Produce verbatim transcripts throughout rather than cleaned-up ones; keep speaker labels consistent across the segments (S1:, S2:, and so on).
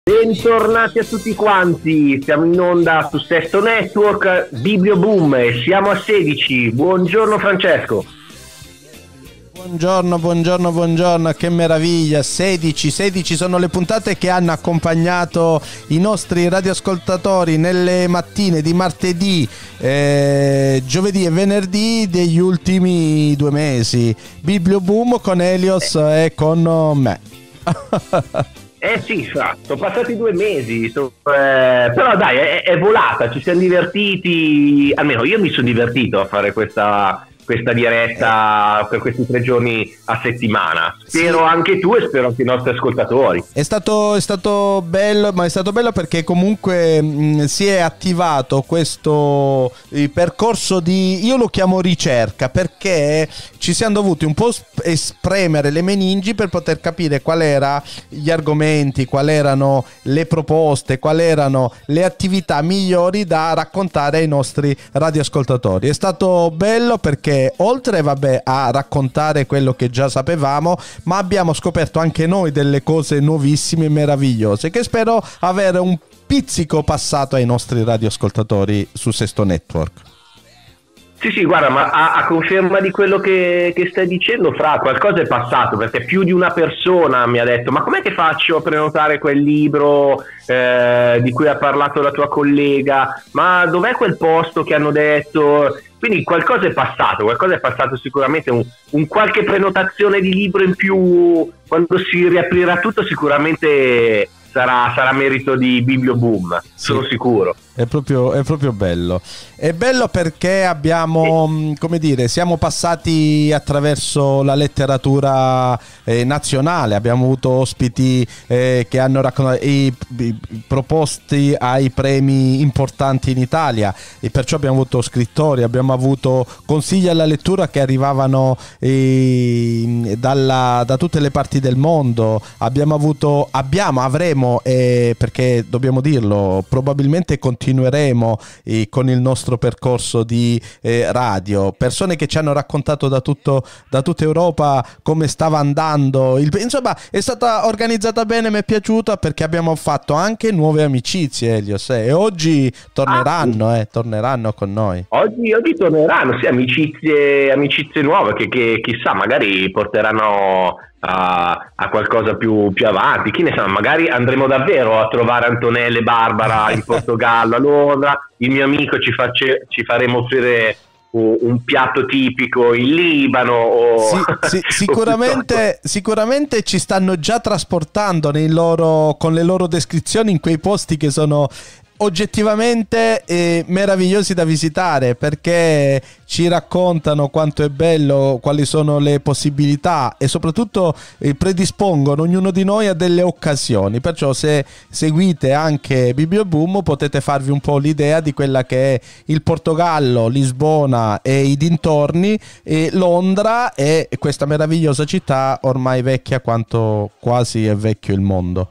S1: Bentornati a tutti quanti, siamo in onda su Sesto Network, Biblioboom e siamo a sedici. Buongiorno Francesco.
S2: Buongiorno, buongiorno, buongiorno, che meraviglia, sedici, sedici sono le puntate che hanno accompagnato i nostri radioascoltatori nelle mattine di martedì, eh, giovedì e venerdì degli ultimi due mesi. Biblioboom con Elios eh. e con me.
S1: Eh sì, sono passati due mesi, so, eh, però dai, è, è volata, ci siamo divertiti, almeno io mi sono divertito a fare questa... questa diretta per questi tre giorni a settimana. Spero sì. Anche tu e spero anche i nostri ascoltatori.
S2: È stato, è stato bello, ma è stato bello perché comunque mh, si è attivato questo percorso di, io lo chiamo ricerca, perché ci siamo dovuti un po' spremere le meningi per poter capire qual era gli argomenti, qual erano le proposte, qual erano le attività migliori da raccontare ai nostri radioascoltatori. È stato bello perché oltre vabbè a raccontare quello che già sapevamo, ma abbiamo scoperto anche noi delle cose nuovissime e meravigliose che spero avere un pizzico passato ai nostri radioascoltatori su Sesto Network.
S1: Sì sì, guarda, ma a, a conferma di quello che, che stai dicendo, Fra, qualcosa è passato, perché più di una persona mi ha detto: ma com'è che faccio a prenotare quel libro eh, di cui ha parlato la tua collega, ma dov'è quel posto che hanno detto? Quindi qualcosa è passato, qualcosa è passato sicuramente, un, un qualche prenotazione di libro in più quando si riaprirà tutto sicuramente sarà, sarà merito di Biblioboom, sì. Sono sicuro.
S2: È proprio, è proprio bello. È bello perché abbiamo, come dire, siamo passati attraverso la letteratura eh, nazionale, abbiamo avuto ospiti eh, che hanno raccontato i, i, proposti ai premi importanti in Italia, e perciò abbiamo avuto scrittori, abbiamo avuto consigli alla lettura che arrivavano eh, dalla, da tutte le parti del mondo, abbiamo avuto, abbiamo, avremo, eh, perché dobbiamo dirlo, probabilmente continueremo eh, con il nostro percorso di eh, radio, persone che ci hanno raccontato da tutto, da tutta Europa come stava andando il, insomma è stata organizzata bene, mi è piaciuta perché abbiamo fatto anche nuove amicizie, Elios, eh, e oggi torneranno ah, eh, torneranno con noi
S1: oggi, oggi torneranno, sì, amicizie, amicizie nuove che, che chissà magari porteranno A, a qualcosa più, più avanti, chi ne sa, magari andremo davvero a trovare Antonella e Barbara in Portogallo, a Londra, il mio amico ci, face, ci faremo offrire un, un piatto tipico in Libano o,
S2: sì, sì, sicuramente, o sicuramente ci stanno già trasportando nei loro, con le loro descrizioni in quei posti che sono oggettivamente eh, meravigliosi da visitare, perché ci raccontano quanto è bello, quali sono le possibilità e soprattutto eh, predispongono ognuno di noi a delle occasioni. Perciò se seguite anche Biblioboom potete farvi un po' l'idea di quella che è il Portogallo, Lisbona e i dintorni, e Londra e questa meravigliosa città ormai vecchia quanto quasi è vecchio il mondo.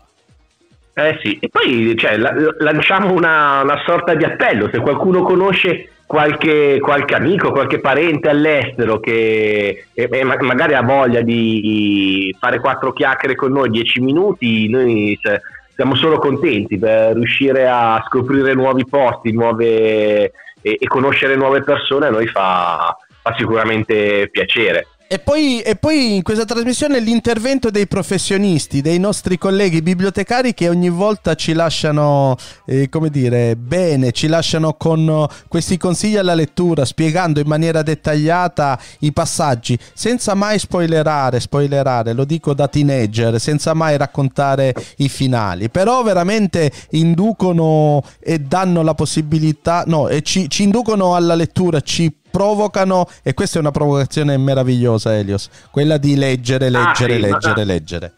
S1: Eh sì, e poi cioè, la, lanciamo una, una sorta di appello: se qualcuno conosce qualche, qualche amico, qualche parente all'estero che e, e magari ha voglia di fare quattro chiacchiere con noi, dieci minuti, noi cioè, siamo solo contenti per riuscire a scoprire nuovi posti, nuove e, e conoscere nuove persone. A noi fa, fa sicuramente piacere.
S2: E poi, e poi in questa trasmissione l'intervento dei professionisti, dei nostri colleghi bibliotecari che ogni volta ci lasciano, eh, come dire, bene, ci lasciano con questi consigli alla lettura, spiegando in maniera dettagliata i passaggi, senza mai spoilerare, spoilerare, lo dico da teenager, senza mai raccontare i finali, però veramente inducono e danno la possibilità, no, e ci, ci inducono alla lettura, ci provocano, e questa è una provocazione meravigliosa, Elios, quella di leggere, leggere, ah, sì, leggere, ma... leggere.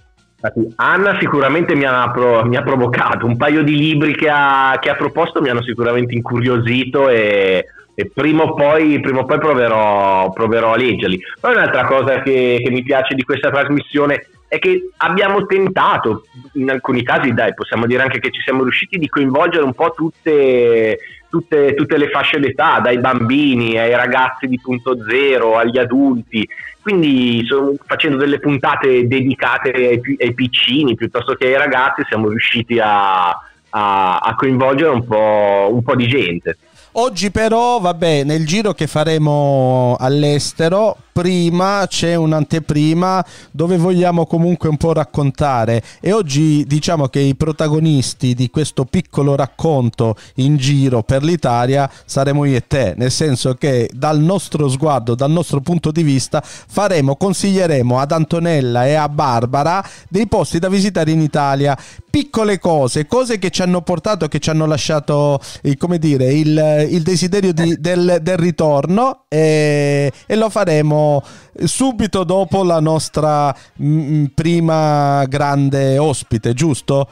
S1: Anna sicuramente mi ha, pro, mi ha provocato, un paio di libri che ha, che ha proposto mi hanno sicuramente incuriosito e, e prima o poi, prima o poi proverò, proverò a leggerli. Poi un'altra cosa che, che mi piace di questa trasmissione è che abbiamo tentato, in alcuni casi dai, possiamo dire anche che ci siamo riusciti, di coinvolgere un po' tutte, tutte, tutte le fasce d'età, dai bambini ai ragazzi di Punto Zero, agli adulti, quindi sono, facendo delle puntate dedicate ai, ai piccini piuttosto che ai ragazzi, siamo riusciti a, a, a coinvolgere un po', un po' di gente.
S2: Oggi però, vabbè, nel giro che faremo all'estero, prima c'è un'anteprima dove vogliamo comunque un po' raccontare, e oggi diciamo che i protagonisti di questo piccolo racconto in giro per l'Italia saremo io e te, nel senso che dal nostro sguardo, dal nostro punto di vista faremo, consiglieremo ad Antonella e a Barbara dei posti da visitare in Italia, piccole cose, cose che ci hanno portato, che ci hanno lasciato, eh, come dire, il, il desiderio di, del, del ritorno, e, e lo faremo subito dopo la nostra mh, prima grande ospite, giusto?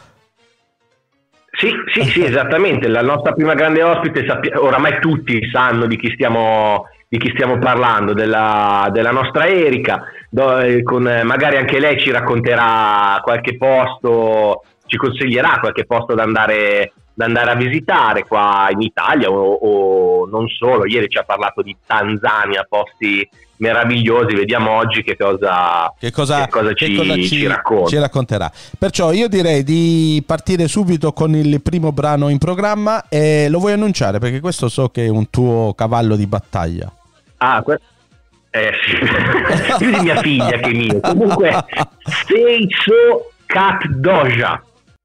S1: Sì, sì, sì, esattamente. La nostra prima grande ospite, sappi- oramai tutti sanno di chi stiamo, di chi stiamo parlando, della, della nostra Erika, dove, con, magari anche lei ci racconterà qualche posto, ci consiglierà qualche posto da andare, da andare a visitare qua in Italia o, o non solo. Ieri ci ha parlato di Tanzania, posti meravigliosi. Vediamo oggi che cosa,
S2: che cosa,
S1: che cosa,
S2: che
S1: ci,
S2: cosa ci,
S1: ci, racconta.
S2: ci racconterà. Perciò io direi di partire subito con il primo brano in programma, e lo vuoi annunciare perché questo so che è un tuo cavallo di battaglia.
S1: Ah, que- eh sì, più di mia figlia che mio. Comunque, Seiso Cat Doja.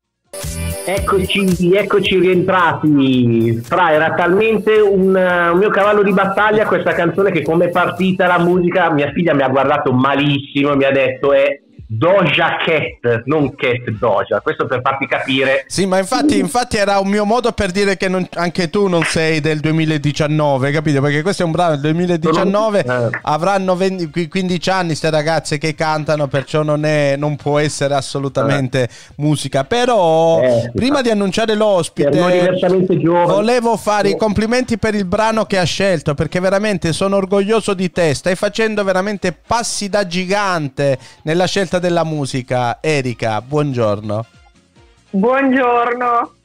S1: Eccoci, eccoci rientrati. Fra, era talmente un, un mio cavallo di battaglia questa canzone che, come è partita la musica, mia figlia mi ha guardato malissimo e mi ha detto è Doja Cat, non Cat Doja. Questo per farti capire.
S2: Sì, ma infatti, infatti era un mio modo per dire che non, anche tu non sei del duemiladiciannove, capito? Perché questo è un brano del duemiladiciannove, eh. avranno venti, quindici anni ste ragazze che cantano, perciò non, è, non può essere assolutamente eh. musica. Però eh, prima sì. di annunciare l'ospite volevo fare i complimenti per il brano che ha scelto, perché veramente sono orgoglioso di te, stai facendo veramente passi da gigante nella scelta della musica. Erika, buongiorno.
S3: Buongiorno.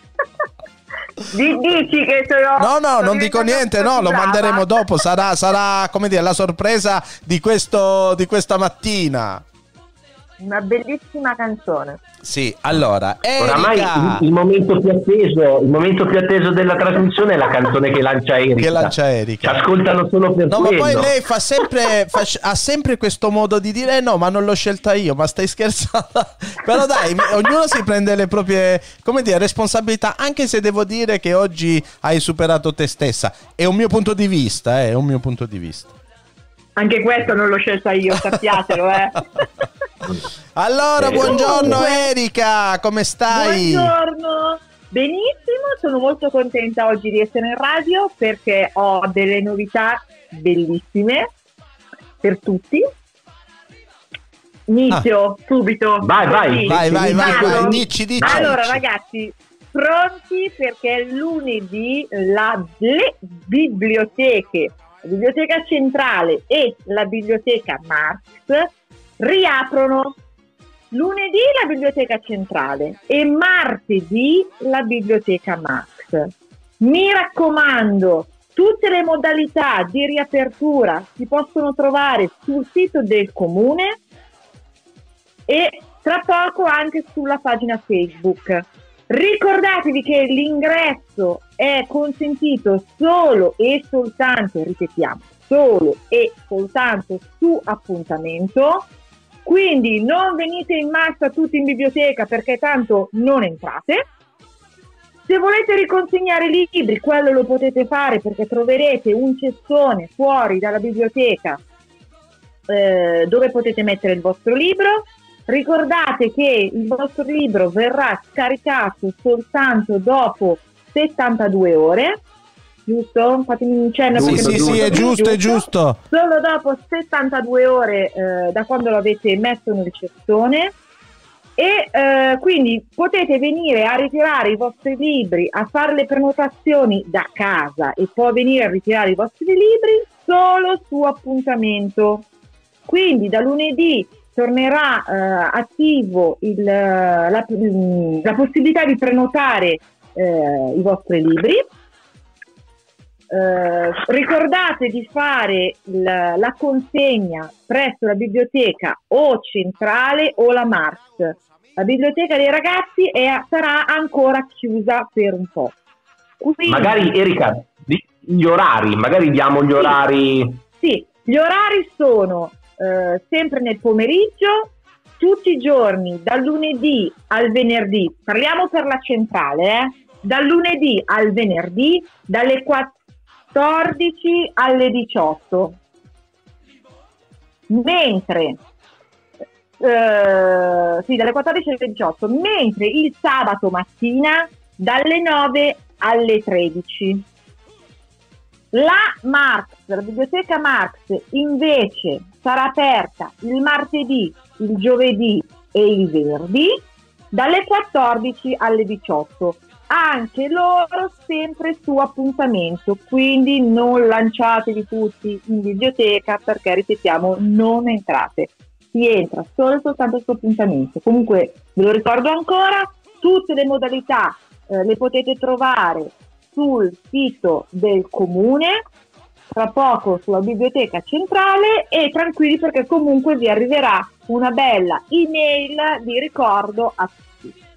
S3: Dici che sono...
S2: No, no, non dico niente, no, lo manderemo dopo, sarà, sarà come dire, la sorpresa di, questo, di questa mattina.
S3: Una bellissima canzone.
S2: Sì, allora, Erika...
S1: Oramai il, il momento più atteso, il momento più atteso della trasmissione è la canzone che lancia Erika.
S2: Che lancia Erika.
S1: Ci ascoltano solo per
S2: no,
S1: quello.
S2: Ma poi lei fa sempre, fa, ha sempre questo modo di dire eh no, ma non l'ho scelta io, ma stai scherzando? Però dai, ognuno si prende le proprie, come dire, responsabilità, anche se devo dire che oggi hai superato te stessa. È un mio punto di vista, eh, è un mio punto di vista.
S3: Anche questo non l'ho scelta io, sappiatelo, eh.
S2: Allora, buongiorno Erika, come stai?
S3: Buongiorno, benissimo, sono molto contenta oggi di essere in radio perché ho delle novità bellissime per tutti. Inizio ah. subito.
S1: Vai, vai,
S3: sì.
S2: vai, vai, vai, vai, vai, dici, dici.
S3: Allora,
S2: dici.
S3: ragazzi, pronti perché lunedì la, le biblioteche, la Biblioteca Centrale e la Biblioteca Marx riaprono. Lunedì la Biblioteca Centrale e martedì la Biblioteca Max. Mi raccomando, tutte le modalità di riapertura si possono trovare sul sito del comune e tra poco anche sulla pagina Facebook. Ricordatevi che l'ingresso è consentito solo e soltanto, ripetiamo, solo e soltanto su appuntamento. Quindi non venite in massa tutti in biblioteca perché tanto non entrate. Se volete riconsegnare i libri, quello lo potete fare perché troverete un cestone fuori dalla biblioteca eh, dove potete mettere il vostro libro. Ricordate che il vostro libro verrà scaricato soltanto dopo settantadue ore. Giusto? Fatemi un cenno.
S2: Sì, sì, sì, è giusto, è giusto.
S3: Solo dopo settantadue ore eh, da quando l'avete messo nel cestone. E eh, quindi potete venire a ritirare i vostri libri, a fare le prenotazioni da casa e poi venire a ritirare i vostri libri solo su appuntamento. Quindi da lunedì tornerà eh, attivo il, la, la possibilità di prenotare eh, i vostri libri. Eh, ricordate di fare la, la consegna presso la biblioteca o centrale o la Marx. La biblioteca dei ragazzi è, sarà ancora chiusa per un po'. Quindi,
S1: magari Erika, gli orari, magari diamo gli
S3: sì,
S1: orari.
S3: Sì, gli orari sono eh, sempre nel pomeriggio, tutti i giorni, dal lunedì al venerdì, parliamo per la centrale, eh? dal lunedì al venerdì, dalle quattordici alle diciotto, mentre eh, sì, dalle quattordici alle diciotto, mentre il sabato mattina dalle nove alle tredici. La Marx, la biblioteca Marx invece sarà aperta il martedì, il giovedì e il venerdì dalle quattordici alle diciotto, anche loro sempre su appuntamento, quindi non lanciatevi tutti in biblioteca perché, ripetiamo, non entrate, si entra solo e soltanto su appuntamento. Comunque ve lo ricordo ancora, tutte le modalità eh, le potete trovare sul sito del comune, tra poco sulla biblioteca centrale, e tranquilli perché comunque vi arriverà una bella email di ricordo a tutti.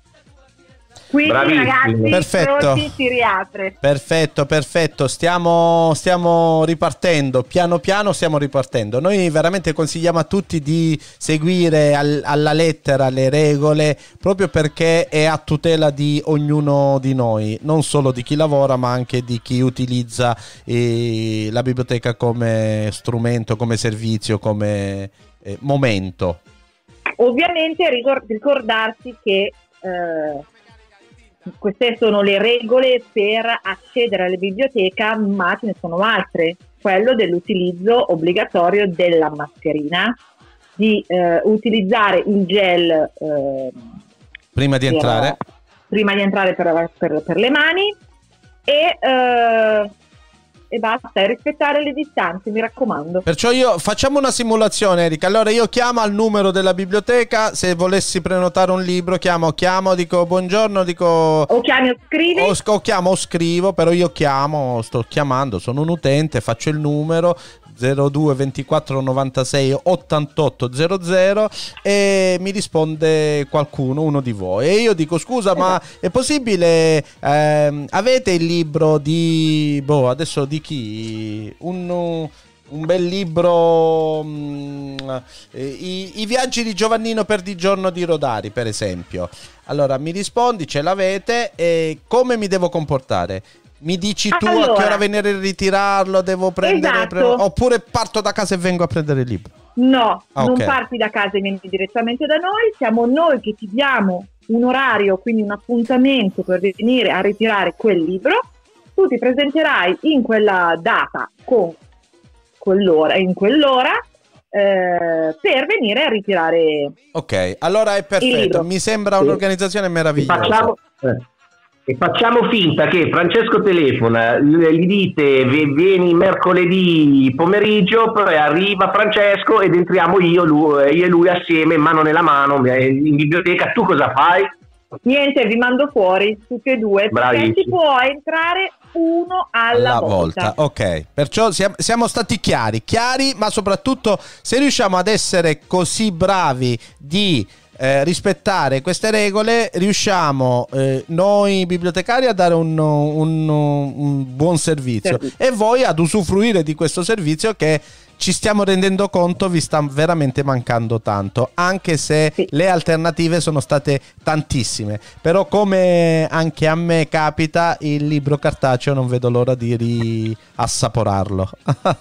S3: Quindi
S1: Bravissimi.
S3: Ragazzi,
S2: Perfetto.
S3: pronti, si riapre.
S2: Perfetto, perfetto, stiamo, stiamo ripartendo, piano piano stiamo ripartendo. Noi veramente consigliamo a tutti di seguire al, alla lettera le regole, proprio perché è a tutela di ognuno di noi, non solo di chi lavora ma anche di chi utilizza eh, la biblioteca come strumento, come servizio, come eh, momento.
S3: Ovviamente ricordarsi che eh, queste sono le regole per accedere alla biblioteca, ma ce ne sono altre. Quello dell'utilizzo obbligatorio della mascherina, di eh, utilizzare il gel eh,
S2: Prima di
S3: per,
S2: entrare?
S3: Prima di entrare per, per, per le mani e, eh, e basta, e rispettare le distanze, mi raccomando.
S2: Perciò io facciamo una simulazione, Erika. Allora io chiamo al numero della biblioteca, se volessi prenotare un libro chiamo, chiamo, dico buongiorno, dico
S3: o chiami o scrivi
S2: o, o chiamo o scrivo, però io chiamo, sto chiamando, sono un utente, faccio il numero zero due ventiquattro novantasei ottantotto zero zero e mi risponde qualcuno, uno di voi, e io dico scusa, esatto, ma è possibile, ehm, avete il libro di boh adesso di chi? Un, un bel libro, mh, i, i viaggi di Giovannino Perdigiorno di Rodari, per esempio. Allora mi rispondi, ce l'avete, e come mi devo comportare? Mi dici tu allora, a che ora venire a ritirarlo, devo prendere,
S3: esatto,
S2: pre- oppure parto da casa e vengo a prendere il libro?
S3: No,
S2: ah,
S3: non
S2: okay.
S3: parti da casa e vieni direttamente da noi, siamo noi che ti diamo un orario, quindi un appuntamento per venire a ritirare quel libro. Tu ti presenterai in quella data con quell'ora, in quell'ora eh, per venire a ritirare.
S2: Ok, allora è perfetto, mi sembra un'organizzazione meravigliosa.
S1: Facciamo, eh, e facciamo finta che Francesco telefona, gli dite vieni mercoledì pomeriggio, poi arriva Francesco ed entriamo io, lui, io e lui assieme, mano nella mano, in biblioteca. Tu cosa fai?
S3: Niente, vi mando fuori tutti e due.
S1: Bravissimo.
S3: Perché si può entrare uno alla,
S2: alla
S3: volta.
S2: volta. Ok, perciò siamo, siamo stati chiari, chiari, ma soprattutto se riusciamo ad essere così bravi di eh, rispettare queste regole, riusciamo eh, noi bibliotecari a dare un, un, un buon servizio, servizio e voi ad usufruire di questo servizio che ci stiamo rendendo conto vi sta veramente mancando tanto, anche se sì, le alternative sono state tantissime, però come anche a me capita, il libro cartaceo non vedo l'ora di riassaporarlo.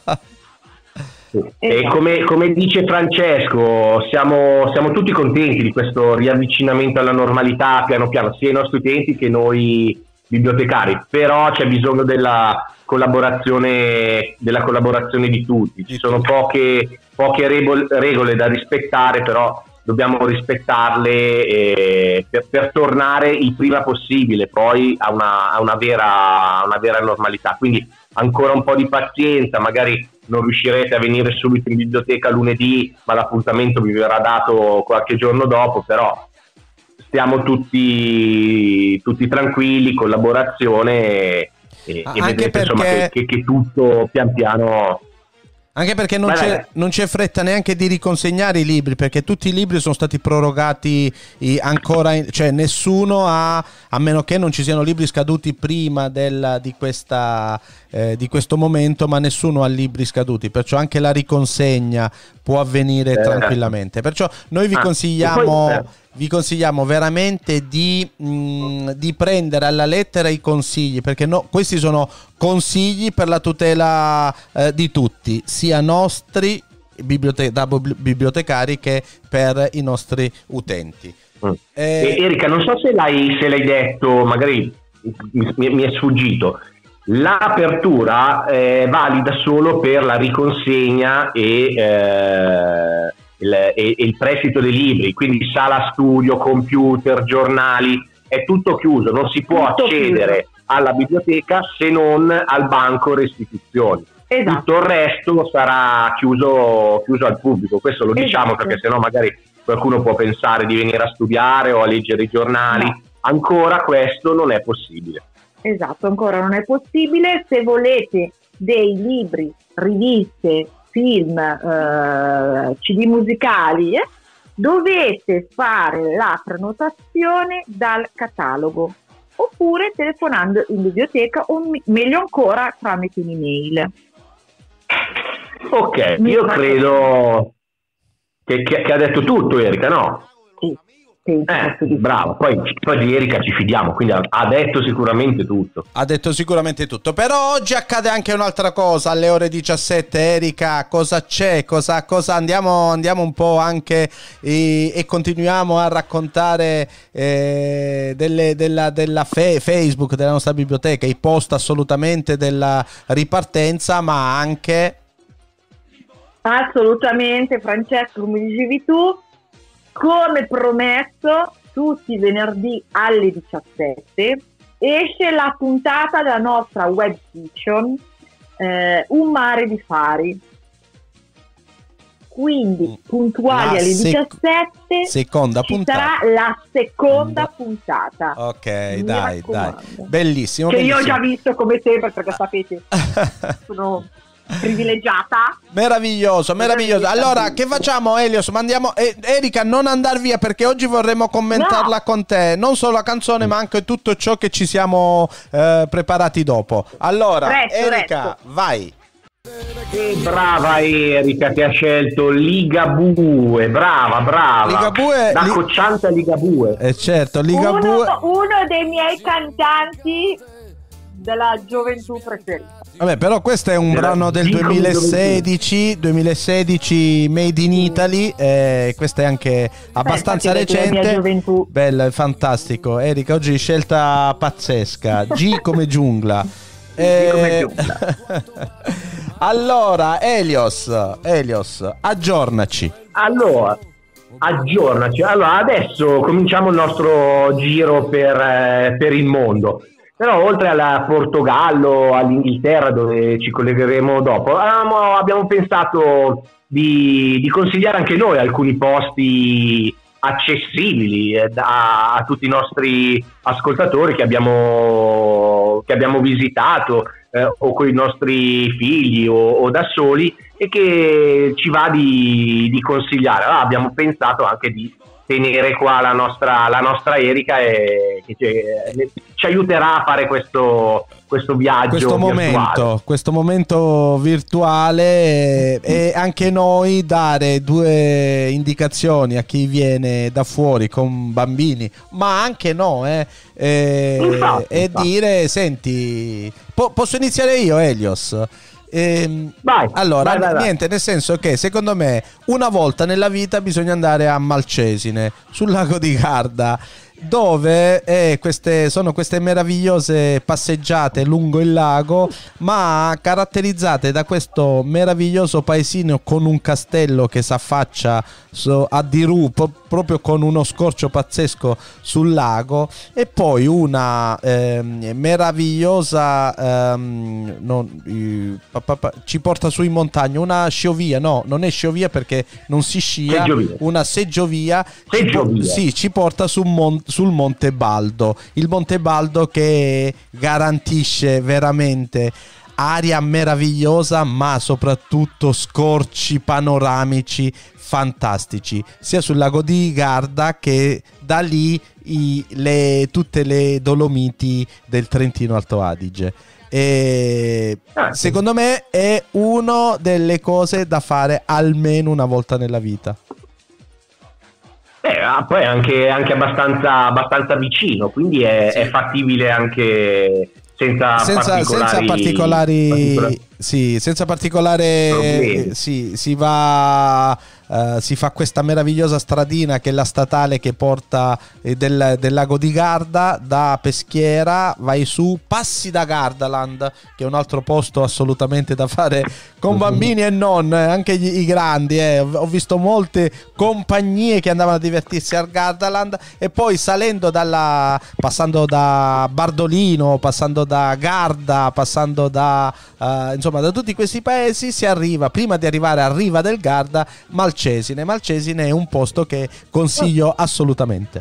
S1: E come, come dice Francesco, siamo, siamo tutti contenti di questo riavvicinamento alla normalità piano piano, sia i nostri utenti che noi bibliotecari, però c'è bisogno della collaborazione della collaborazione di tutti. Ci sono poche, poche regole da rispettare, però dobbiamo rispettarle eh, per, per tornare il prima possibile poi a una, a una vera, una vera normalità. Quindi ancora un po' di pazienza, magari non riuscirete a venire subito in biblioteca lunedì, ma l'appuntamento vi verrà dato qualche giorno dopo, però stiamo tutti, tutti tranquilli, collaborazione e, e vedete
S2: perché...
S1: insomma, che, che, che tutto pian piano...
S2: Anche perché non c'è, non c'è fretta neanche di riconsegnare i libri, perché tutti i libri sono stati prorogati ancora, in, cioè nessuno ha, a meno che non ci siano libri scaduti prima del, di, questa, eh, di questo momento, ma nessuno ha libri scaduti, perciò anche la riconsegna può avvenire eh. tranquillamente. Perciò noi vi ah, consigliamo... Poi, eh. Vi consigliamo veramente di, mh, di prendere alla lettera i consigli, perché no, questi sono consigli per la tutela eh, di tutti, sia nostri bibliote- da bibliotecari che per i nostri utenti.
S1: Mm. Eh, Erika, non so se l'hai, se l'hai detto, magari mi, mi è sfuggito. L'apertura è valida solo per la riconsegna e... Eh, Il, e, e il prestito dei libri, quindi sala studio, computer, giornali, è tutto chiuso, non si può tutto accedere chiuso alla biblioteca se non al banco restituzioni. Esatto. Tutto il resto sarà chiuso, chiuso al pubblico, questo lo diciamo esatto. perché sennò magari qualcuno può pensare di venire a studiare o a leggere i giornali, no. Ancora questo non è possibile.
S3: Esatto, ancora non è possibile. Se volete dei libri, riviste, film, eh, C D musicali, eh, dovete fare la prenotazione dal catalogo oppure telefonando in biblioteca o m- meglio ancora tramite un'email.
S1: Ok, Mi io credo che, che, che ha detto tutto Erika, no?
S3: Sì.
S1: Eh, bravo, poi, poi di Erika ci fidiamo, quindi ha, ha detto sicuramente tutto.
S2: Ha detto sicuramente tutto, però oggi accade anche un'altra cosa alle ore diciassette. Erika, cosa c'è? Cosa, cosa andiamo, andiamo un po' anche e, e continuiamo a raccontare eh, delle, della, della fe, Facebook, della nostra biblioteca, i post assolutamente della ripartenza, ma anche...
S3: Assolutamente, Francesco, come dicevi tu, come promesso, tutti i venerdì alle diciassette esce la puntata della nostra web fiction eh, Un mare di fari. Quindi puntuali
S2: la
S3: alle
S2: sec-
S3: diciassette
S2: seconda
S3: ci
S2: puntata.
S3: sarà la seconda puntata.
S2: Ok,
S3: Mi
S2: dai,
S3: raccomando.
S2: dai. Bellissimo.
S3: Che
S2: bellissimo.
S3: io ho già visto come sempre, perché sapete, sono privilegiata.
S2: Meraviglioso, meraviglioso. Allora, che facciamo, Elios? Mandiamo eh, Erika, non andar via, perché oggi vorremmo commentarla no. con te, non solo la canzone ma anche tutto ciò che ci siamo eh, preparati dopo. Allora, resto, Erika, resto. vai.
S1: E brava Erika che ha scelto Ligabue, brava, brava.
S2: Ligabue,
S1: da
S2: li...
S1: Cocciante a Ligabue.
S2: Eh certo, Ligabue.
S3: Uno, uno dei miei cantanti della gioventù preferita.
S2: Vabbè, però questo è un della brano del duemilasedici, duemilasedici Made in Italy, eh, questo è anche abbastanza Beh, recente. Bello, fantastico. Erika, oggi scelta pazzesca. G come giungla. Eh... G come giungla. Allora, Elios, Elios, aggiornaci.
S1: Allora, aggiornaci. Allora, adesso cominciamo il nostro giro per, eh, per il mondo. Però oltre al Portogallo, all'Inghilterra, dove ci collegheremo dopo, abbiamo, abbiamo pensato di, di consigliare anche noi alcuni posti accessibili eh, a, a tutti i nostri ascoltatori che abbiamo, che abbiamo visitato eh, o con i nostri figli o, o da soli, e che ci va di, di consigliare. Allora abbiamo pensato anche di tenere qua la nostra, la nostra Erika e che ci, ci aiuterà a fare questo, questo viaggio
S2: questo
S1: virtuale.
S2: momento, questo momento virtuale e, e anche noi dare due indicazioni a chi viene da fuori con bambini, ma anche no eh, e, infatti, e infatti. dire senti, po- posso iniziare io, Elios? Ehm, vai, allora vai, vai, vai. Niente, nel senso che secondo me una volta nella vita bisogna andare a Malcesine sul lago di Garda, dove eh, queste, sono queste meravigliose passeggiate lungo il lago, ma caratterizzate da questo meraviglioso paesino con un castello che s'affaccia so, a dirupo, proprio con uno scorcio pazzesco sul lago, e poi una ehm, meravigliosa ehm, non, eh, pa, pa, pa, ci porta su in montagna, una sciovia, no, non è sciovia perché non si scia,
S1: seggiovia.
S2: una seggiovia,
S1: seggiovia.
S2: Ci, po- sì, ci porta su mon- sul Monte Baldo, il Monte Baldo che garantisce veramente aria meravigliosa, ma soprattutto scorci panoramici fantastici, sia sul lago di Garda che da lì i, le, tutte le Dolomiti del Trentino Alto Adige. E
S1: ah,
S2: secondo me è una delle cose da fare almeno una volta nella vita.
S1: Eh, poi è anche, anche abbastanza, abbastanza vicino, quindi è,
S2: sì.
S1: è fattibile anche senza,
S2: senza particolari, senza particolari, particolari sì, senza particolare sì, si va uh, si fa questa meravigliosa stradina che è la statale che porta eh, del, del lago di Garda, da Peschiera vai su, passi da Gardaland, che è un altro posto assolutamente da fare con bambini e non, eh, anche gli, i grandi, eh. ho visto molte compagnie che andavano a divertirsi al Gardaland, e poi salendo dalla, passando da Bardolino, passando da Garda, passando da uh, insomma da tutti questi paesi, si arriva, prima di arrivare a riva del Garda, Malcesine. Malcesine è un posto che consiglio assolutamente.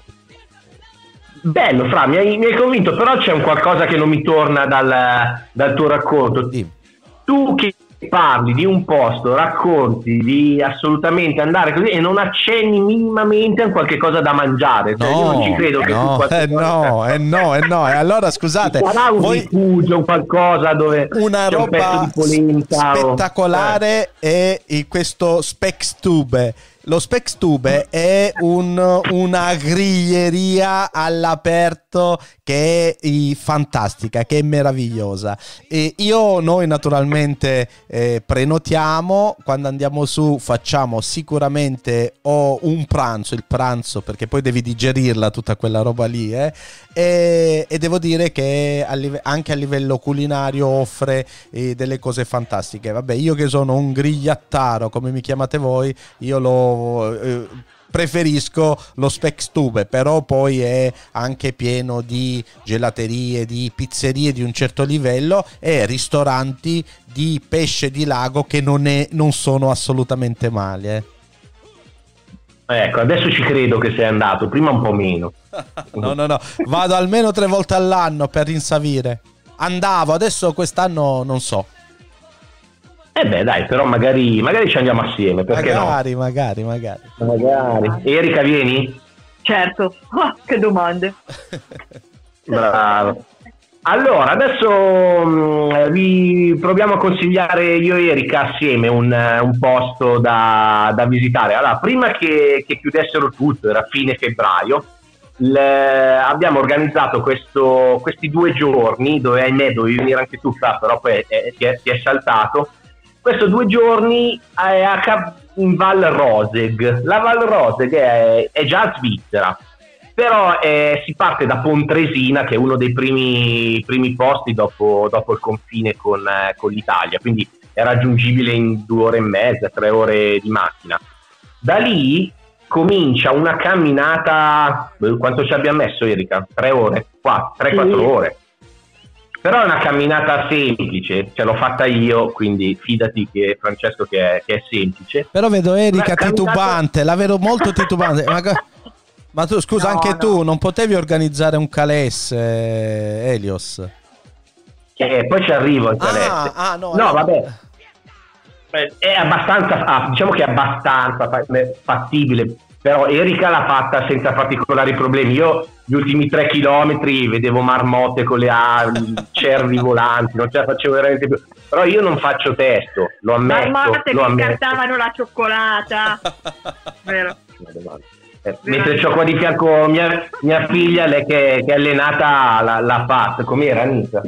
S1: Bello, Fra, mi hai, mi hai convinto, però c'è un qualcosa che non mi torna dal, dal tuo racconto.
S2: Sì.
S1: Tu che parli di un posto, racconti di assolutamente andare così e non accenni minimamente a qualche cosa da mangiare. Cioè,
S2: no,
S1: io non ci credo che
S2: no,
S1: tu
S2: eh no, eh no, eh no. E allora scusate,
S1: sarà un
S2: voi...
S1: rifugio, un qualcosa dove
S2: una
S1: c'è
S2: roba
S1: un pezzo di polenta
S2: spettacolare
S1: o... eh.
S2: è questo Spekstube. Lo Spekstube è un, una griglieria all'aperto che è fantastica, che è meravigliosa. E io, noi naturalmente eh, prenotiamo, quando andiamo su facciamo sicuramente o un pranzo, il pranzo, perché poi devi digerirla tutta quella roba lì, eh, e, e devo dire che a live- anche a livello culinario offre eh, delle cose fantastiche. Vabbè, io che sono un grigliattaro, come mi chiamate voi, io lo Eh, preferisco lo Spekstube, però poi è anche pieno di gelaterie, di pizzerie di un certo livello e ristoranti di pesce di lago che non, è, non sono assolutamente male. Eh.
S1: Ecco, adesso ci credo che sei andato, prima un po' meno.
S2: no, no, no, vado almeno tre volte all'anno per rinsavire. Andavo, adesso quest'anno non so.
S1: Eh beh, dai, però magari, magari ci andiamo assieme, perché
S2: magari,
S1: no?
S2: Magari, magari,
S1: magari. Erika, vieni?
S3: Certo, oh, che domande.
S1: Bravo. Allora, adesso mh, vi proviamo a consigliare io e Erika assieme un, un posto da, da visitare. Allora, prima che, che chiudessero tutto, era fine febbraio, le, abbiamo organizzato questo, questi due giorni, dove ahimè dovevi venire anche tu, Fra, però poi eh, ti, è, ti è saltato. Questo due giorni a, in Val Roseg. La Val Roseg è, è già Svizzera, però eh, si parte da Pontresina, che è uno dei primi, primi posti dopo, dopo il confine con, eh, con l'Italia, quindi è raggiungibile in due ore e mezza, tre ore di macchina. Da lì comincia una camminata, quanto ci abbiamo messo, Erika? Tre ore? Quattro, tre, quattro ore. Però è una camminata semplice, ce l'ho fatta io, quindi fidati che Francesco che è, che è semplice.
S2: Però vedo Erika
S1: camminata...
S2: titubante, la vedo molto titubante. ma, ma tu scusa, no, anche no. tu non potevi organizzare un calesse, eh, Elios?
S1: Eh, poi ci arrivo al calesse.
S2: Ah, ah, no,
S1: no
S2: no,
S1: vabbè. È abbastanza, ah, diciamo che è abbastanza fattibile, però Erika l'ha fatta senza particolari problemi. Io gli ultimi tre chilometri vedevo marmotte con le ali, cervi volanti, non ce la facevo veramente più. Però io non faccio testo, lo ammetto.
S3: Marmotte
S1: lo
S3: che
S1: ammetto.
S3: scartavano la cioccolata. Vero.
S1: Eh, mentre c'ho qua di fianco mia, mia figlia, lei che, che è allenata l'ha, l'ha fatta. Com'era, Anita?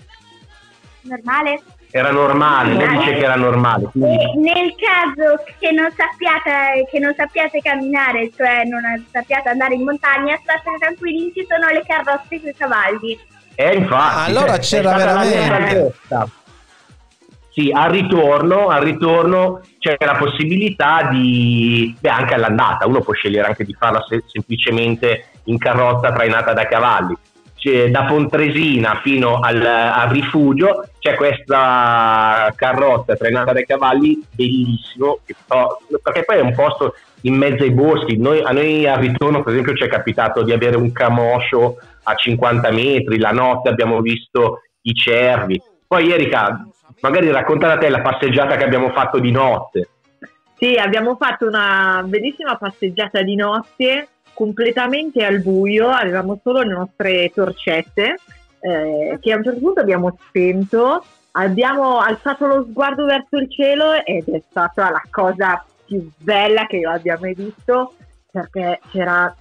S4: Normale.
S1: Era normale, lei dice che era normale. Quindi...
S4: Nel caso che non sappiate che non sappiate camminare, cioè non sappiate andare in montagna, state tranquilli, ci sono le carrozze con i cavalli.
S1: Eh, infatti.
S2: Ah, allora c'era veramente.
S1: sì, al ritorno, al ritorno c'è la possibilità di, beh, anche all'andata, uno può scegliere anche di farla se- semplicemente in carrozza trainata da cavalli. C'è, da Pontresina fino al, al rifugio c'è questa carrozza trainata dai cavalli, bellissimo, che fa- perché poi è un posto in mezzo ai boschi. Noi, a noi al ritorno, per esempio, ci è capitato di avere un camoscio a cinquanta metri, la notte abbiamo visto i cervi. Poi Erika, magari racconta a te la passeggiata che abbiamo fatto di notte.
S3: Sì, abbiamo fatto una bellissima passeggiata di notte, completamente al buio, avevamo solo le nostre torcette, eh, che a un certo punto abbiamo spento, abbiamo alzato lo sguardo verso il cielo ed è stata la cosa più bella che io abbia mai visto, perché c'era...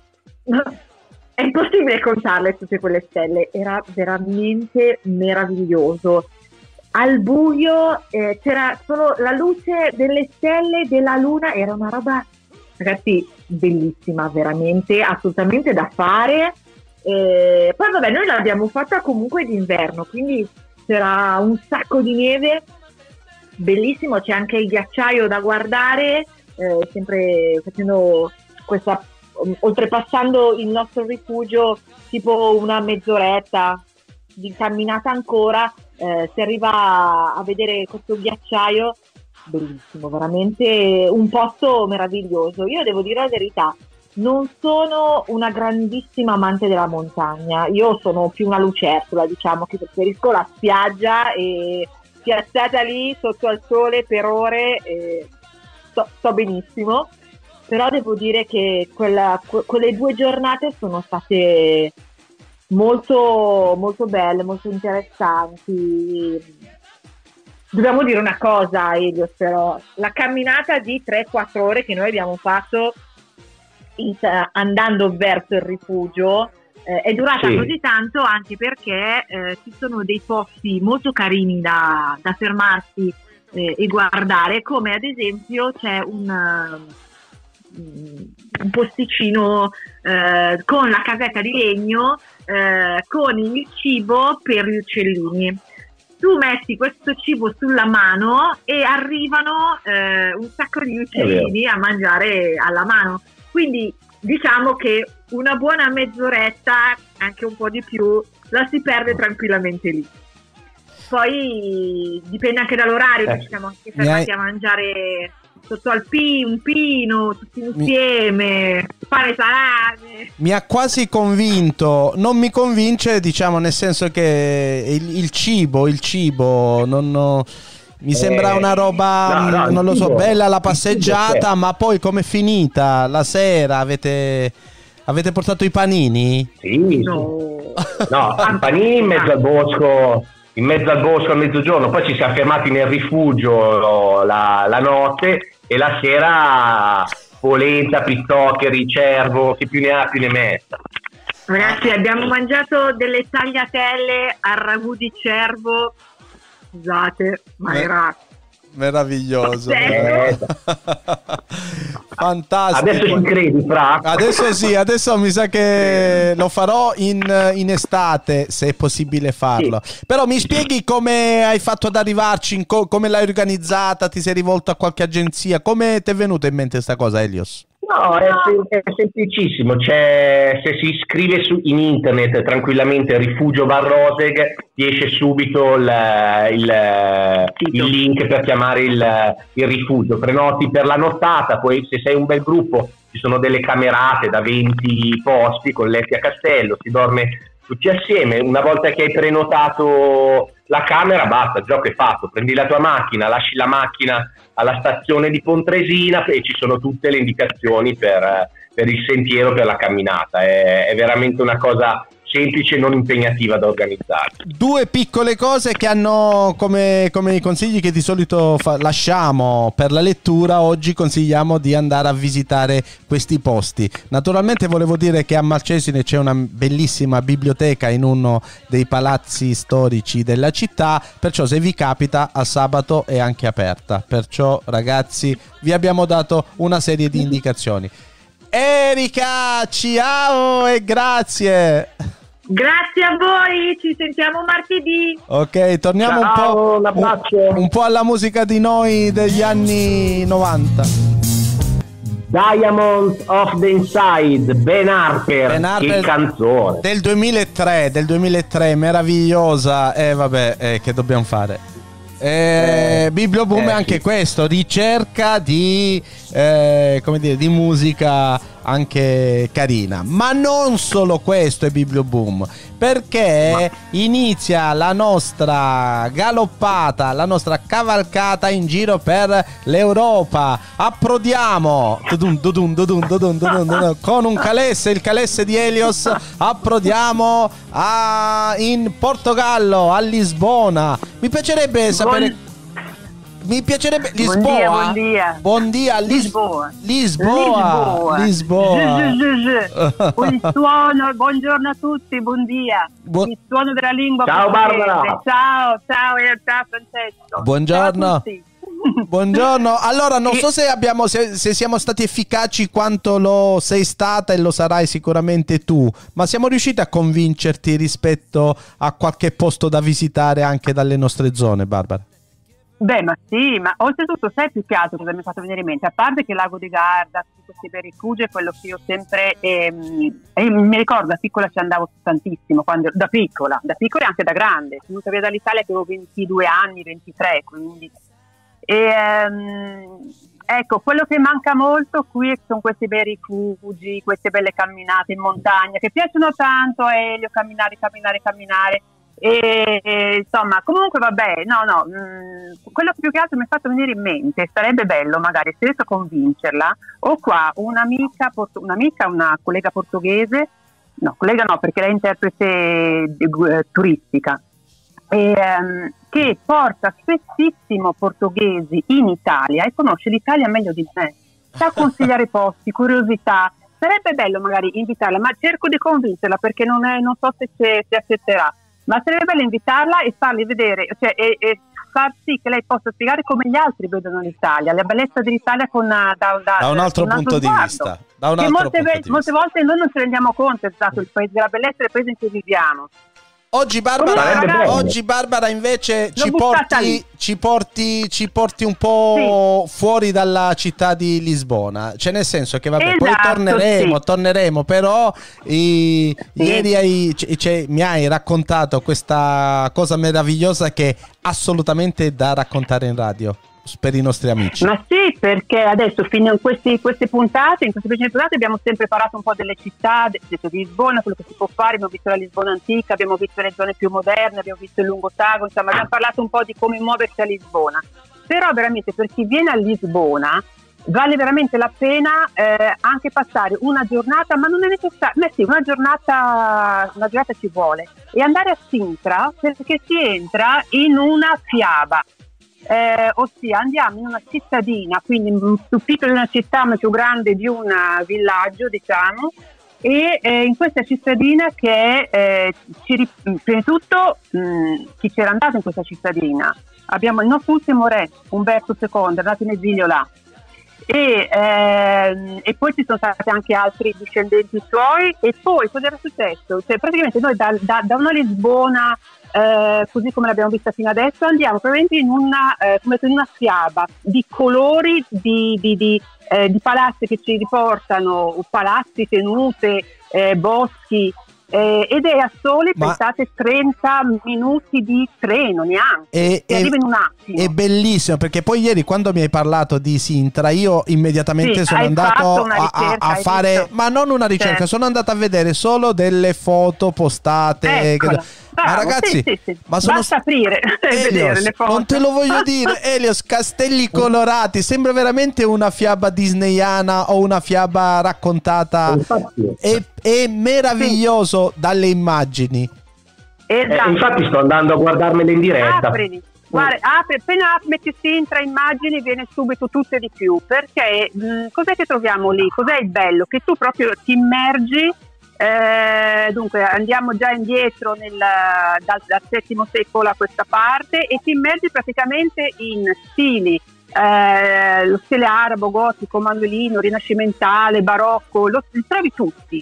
S3: è impossibile contarle tutte quelle stelle, era veramente meraviglioso. Al buio eh, c'era solo la luce delle stelle, della luna, era una roba, ragazzi, bellissima, veramente, assolutamente da fare. Eh, poi vabbè, noi l'abbiamo fatta comunque d'inverno, quindi c'era un sacco di neve, bellissimo, c'è anche il ghiacciaio da guardare, eh, sempre facendo questa, oltrepassando il nostro rifugio, tipo una mezz'oretta di camminata ancora, eh, si arriva a vedere questo ghiacciaio, bellissimo, veramente un posto meraviglioso. Io devo dire la verità, non sono una grandissima amante della montagna, io sono più una lucertola, diciamo, che preferisco la spiaggia e piazzata lì sotto al sole per ore, e sto, sto benissimo, però devo dire che quella, que- quelle due giornate sono state molto, molto belle, molto interessanti. Dobbiamo dire una cosa, Elios, però la camminata di tre quattro ore che noi abbiamo fatto in, andando verso il rifugio eh, è durata
S1: sì.
S3: così tanto anche perché eh, ci sono dei posti molto carini da, da fermarsi eh, e guardare, come ad esempio c'è un, un posticino eh, con la casetta di legno eh, con il cibo per gli uccellini. Tu metti questo cibo sulla mano e arrivano eh, un sacco di uccellini a mangiare alla mano, quindi diciamo che una buona mezz'oretta, anche un po' di più, la si perde tranquillamente lì. Poi dipende anche dall'orario,
S1: eh.
S3: ci siamo anche fermati
S2: hai...
S3: a mangiare sotto al pi, un pino, tutti insieme, mi... pane salame.
S2: Mi ha quasi convinto, non mi convince, diciamo, nel senso che il, il cibo, il cibo non... non... Mi sembra una roba,
S1: no, no,
S2: non lo so,
S1: cibo,
S2: bella la passeggiata, ma poi com'è finita? La sera avete, avete portato i panini?
S1: Sì,
S3: No,
S1: no, i panini in mezzo al bosco, in mezzo al bosco a mezzogiorno, poi ci siamo fermati nel rifugio la, la notte e la sera polenta, pizzoccheri, cervo, che più ne ha più ne metta.
S3: ragazzi, abbiamo mangiato delle tagliatelle al ragù di cervo. Scusate, ma
S2: Eh.
S3: era
S2: Meraviglioso.
S1: Eh,
S2: Fantastico.
S1: adesso ci credi, Fra?
S2: Adesso sì, adesso mi sa che lo farò in, in estate, se è possibile farlo.
S1: Sì.
S2: Però mi spieghi come hai fatto ad arrivarci, in co- come l'hai organizzata, ti sei rivolto a qualche agenzia, come ti è venuta in mente questa cosa, Elios?
S1: No, è, sem- è semplicissimo. C'è, se si scrive su, in internet tranquillamente Rifugio Barroseg, ti esce subito il, il, il link per chiamare il, il rifugio. Prenoti per la nottata, poi se sei un bel gruppo ci sono delle camerate da venti posti con letti a castello, si dorme tutti assieme. Una volta che hai prenotato la camera, basta, il gioco è fatto. Prendi la tua macchina, lasci la macchina alla stazione di Pontresina e ci sono tutte le indicazioni per, per il sentiero, per la camminata. È, è veramente una cosa semplice e non impegnativa da organizzare.
S2: Due piccole cose che hanno come, come i consigli che di solito fa- lasciamo per la lettura. Oggi consigliamo di andare a visitare questi posti. Naturalmente volevo dire che a Marcesine c'è una bellissima biblioteca in uno dei palazzi storici della città, perciò se vi capita a sabato è anche aperta, perciò ragazzi vi abbiamo dato una serie di indicazioni. Erika, ciao e grazie.
S3: Grazie a voi, ci sentiamo martedì.
S2: Ok, torniamo
S1: Ciao,
S2: un,
S1: un
S2: po',
S1: abbraccio.
S2: un, un po' alla musica di noi degli anni novanta.
S1: Diamonds of the Inside, Ben Harper,
S2: Ben Harper,
S1: che canzone.
S2: Del duemilatré, del duemilatré, meravigliosa. E eh, vabbè, eh, che dobbiamo fare? Eh,
S1: Eh,
S2: Biblioboom
S1: eh,
S2: è anche
S1: sì.
S2: questo, ricerca di, eh, come dire, di musica anche carina. Ma non solo questo è Biblioboom, perché inizia la nostra galoppata, la nostra cavalcata in giro per l'Europa. Approdiamo tudun, tudun, tudun, tudun, tudun, tudun, con un calesse, il calesse di Helios. Approdiamo a, in Portogallo, a Lisbona. Mi piacerebbe sapere. Mi piacerebbe Lisboa.
S5: Buon dia,
S2: Buon dia, Lis-
S5: Lisboa.
S2: Lisboa. Lisboa.
S5: Gi, gi, gi. Il suono, buongiorno a tutti, buon dia.
S2: Buon-
S5: Il suono della lingua
S1: Ciao,
S5: portoghese.
S1: Barbara.
S5: Ciao, ciao, eh, ciao Francesco.
S2: Buongiorno.
S5: Ciao a tutti.
S2: Buongiorno. Allora, non so se abbiamo se, se siamo stati efficaci quanto lo sei stata e lo sarai sicuramente tu, ma siamo riusciti a convincerti rispetto a qualche posto da visitare anche dalle nostre zone, Barbara?
S5: Beh, ma sì, ma oltretutto sai più che altro cosa mi ha fatto venire in mente? A parte che il lago di Garda, tutti questi bei rifugi, è quello che io sempre, ehm, e mi ricordo da piccola ci andavo tantissimo, quando, da piccola, da piccola e anche da grande, sono venuta via dall'Italia che avevo ventidue anni, ventitré, quindi... E, ehm, ecco, quello che manca molto qui sono questi bei rifugi, queste belle camminate in montagna, che piacciono tanto a Elio, camminare, camminare, camminare. E, e insomma, comunque vabbè, no, no, mh, quello che più che altro mi ha fatto venire in mente, sarebbe bello magari se riesco a convincerla, ho qua un'amica, porto- un'amica, una collega portoghese, no, collega no, perché lei è interprete eh, turistica, e, ehm, che porta spessissimo portoghesi in Italia e conosce l'Italia meglio di me, sa consigliare posti, curiosità. Sarebbe bello magari invitarla, ma cerco di convincerla perché non, è, non so se si accetterà. Ma sarebbe bello invitarla e farli vedere, cioè, e, e far sì che lei possa spiegare come gli altri vedono l'Italia, la bellezza dell'Italia con, da, da,
S2: Da un altro
S5: con
S2: punto di
S5: sguardo.
S2: vista. Da un
S5: Che
S2: altro
S5: molte,
S2: punto
S5: ve-
S2: di
S5: molte
S2: vista.
S5: volte noi non ci rendiamo conto, è stato il paese della bellezza del paese in cui viviamo.
S2: Oggi Barbara,
S5: Comunque, ragazzi,
S2: oggi Barbara invece
S5: l'ho
S2: ci
S5: buttata
S2: porti,
S5: lì.
S2: ci porti ci porti un po' fuori dalla città di Lisbona, cioè nel senso che vabbè, poi
S5: Esatto,
S2: torneremo,
S5: sì.
S2: torneremo, però i-
S5: Sì.
S2: ieri hai- c- cioè, mi hai raccontato questa cosa meravigliosa che è assolutamente da raccontare in radio per i nostri amici.
S5: Ma sì, perché adesso fino in questi, queste puntate, in queste precedenti puntate abbiamo sempre parlato un po' delle città, de- di Lisbona, quello che si può fare, abbiamo visto la Lisbona antica, abbiamo visto le zone più moderne, abbiamo visto il Lungotago, insomma abbiamo parlato un po' di come muoversi a Lisbona. Però veramente per chi viene a Lisbona vale veramente la pena eh, anche passare una giornata, ma non è necessario, ma sì, una giornata, una giornata ci vuole, e andare a Sintra perché si entra in una fiaba. Eh, ossia andiamo in una cittadina, quindi più piccola di una città ma più grande di un villaggio, diciamo, e eh, in questa cittadina che eh, ci, prima di tutto mh, chi c'era andato in questa cittadina, abbiamo il nostro ultimo re Umberto secondo, è andato in esilio là, e, ehm, e poi ci sono stati anche altri discendenti suoi. E poi cosa era successo? Cioè, praticamente noi da, da, da una Lisbona Eh, così come l'abbiamo vista fino adesso, andiamo probabilmente in una, eh, come in una fiaba di colori, di, di, di, eh, di palazzi che ci riportano, palazzi, tenute, eh, boschi, eh, ed è a soli,
S2: Ma-
S5: pensate, trenta minuti di treno neanche,
S2: E,
S5: si
S2: e-
S5: arriva in un attimo.
S2: è bellissimo perché poi ieri quando mi hai parlato di Sintra io immediatamente
S5: Sì,
S2: sono
S5: hai
S2: andato
S5: fatto una
S2: a, a-
S5: ricerca,
S2: a
S5: hai
S2: fare,
S5: visto?
S2: ma non una ricerca,
S5: Certo.
S2: sono andato a vedere solo delle foto postate.
S5: Eccola.
S2: che- Ma
S5: Bravo,
S2: ragazzi,
S5: sì, sì, sì.
S2: ma sono
S5: basta aprire e vedere
S2: Elios,
S5: le foto.
S2: non te lo voglio dire, Elios, castelli colorati, sembra veramente una fiaba disneyana o una fiaba raccontata.
S1: Infatti,
S2: È, è meraviglioso dalle immagini.
S5: Esatto.
S1: eh, infatti sto andando a guardarmele in diretta.
S5: Aprili. Guarda, apri, appena metti Sintra immagini viene subito tutto e di più, perché mh, cos'è che troviamo lì? Cos'è il bello? Che tu proprio ti immergi, eh, dunque andiamo già indietro nel, dal, dal settimo secolo a questa parte, e ti immergi praticamente in stili, eh, lo stile arabo, gotico, manuelino, rinascimentale, barocco, lo, li trovi tutti.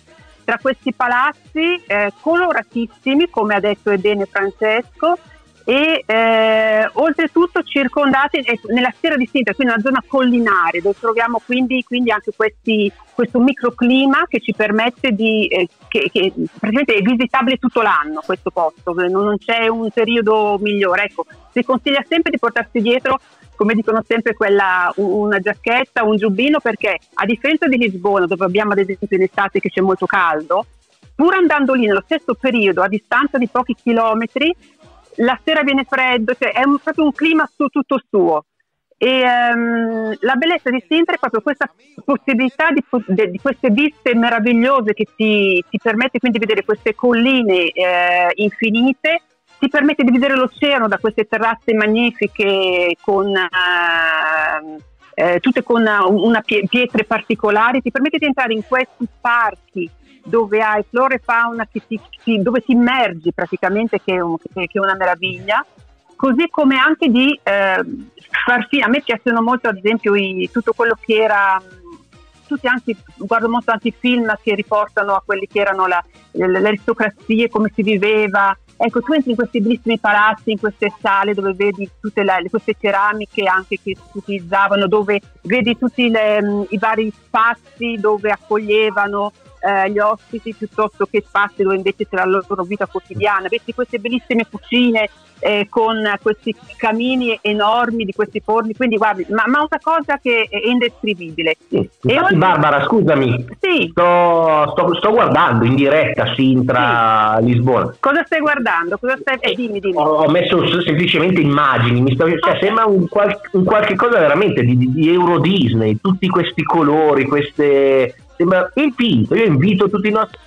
S5: tra questi palazzi eh, coloratissimi, come ha detto e bene Francesco, e eh, oltretutto circondati eh, nella Stiera di Sintra, quindi una zona collinare dove troviamo quindi, quindi anche questi, questo microclima che ci permette di eh, che, che praticamente è visitabile tutto l'anno questo posto, non, non c'è un periodo migliore. Ecco, si consiglia sempre di portarsi dietro, come dicono sempre, quella una giacchetta, un giubbino, perché a differenza di Lisbona, dove abbiamo ad esempio in estate che c'è molto caldo, pur andando lì nello stesso periodo a distanza di pochi chilometri, la sera viene freddo, cioè è un, proprio un clima su, tutto suo. E um, la bellezza di Sintra è proprio questa possibilità di, di, di queste viste meravigliose che ti, ti permette quindi di vedere queste colline eh, infinite, ti permette di vedere l'oceano da queste terrazze magnifiche con uh, eh, tutte con una, una pie- pietre particolari, ti permette di entrare in questi parchi dove hai flora e fauna che ti, ti, dove ti immergi praticamente, che è, un, che è una meraviglia, così come anche di eh, far finire. A me piacciono molto ad esempio i, tutto quello che era, tutti anche, guardo molto anche i film che riportano a quelli che erano la, le, le aristocrazie, come si viveva. Ecco, tu entri in questi bellissimi palazzi, in queste sale dove vedi tutte le, queste ceramiche anche che si utilizzavano, dove vedi tutti le, i vari spazi dove accoglievano Eh, gli ospiti, piuttosto che spazi dove invece c'era la loro vita quotidiana. Vedi queste bellissime cucine eh, con questi camini enormi di questi forni, quindi guardi, ma, ma una cosa che è indescrivibile.
S1: Sì,
S5: e
S1: infatti,
S5: oggi...
S1: Barbara, scusami,
S5: sì.
S1: sto, sto, sto guardando in diretta Sintra, sì. Lisbona.
S5: Cosa stai guardando? Cosa stai... Eh, dimmi, dimmi.
S1: Ho, ho messo semplicemente immagini, mi sto, cioè, okay. Sembra un, qual, un qualche cosa veramente di, di Euro Disney, tutti questi colori, queste... sembra infinito. Io invito tutti i nostri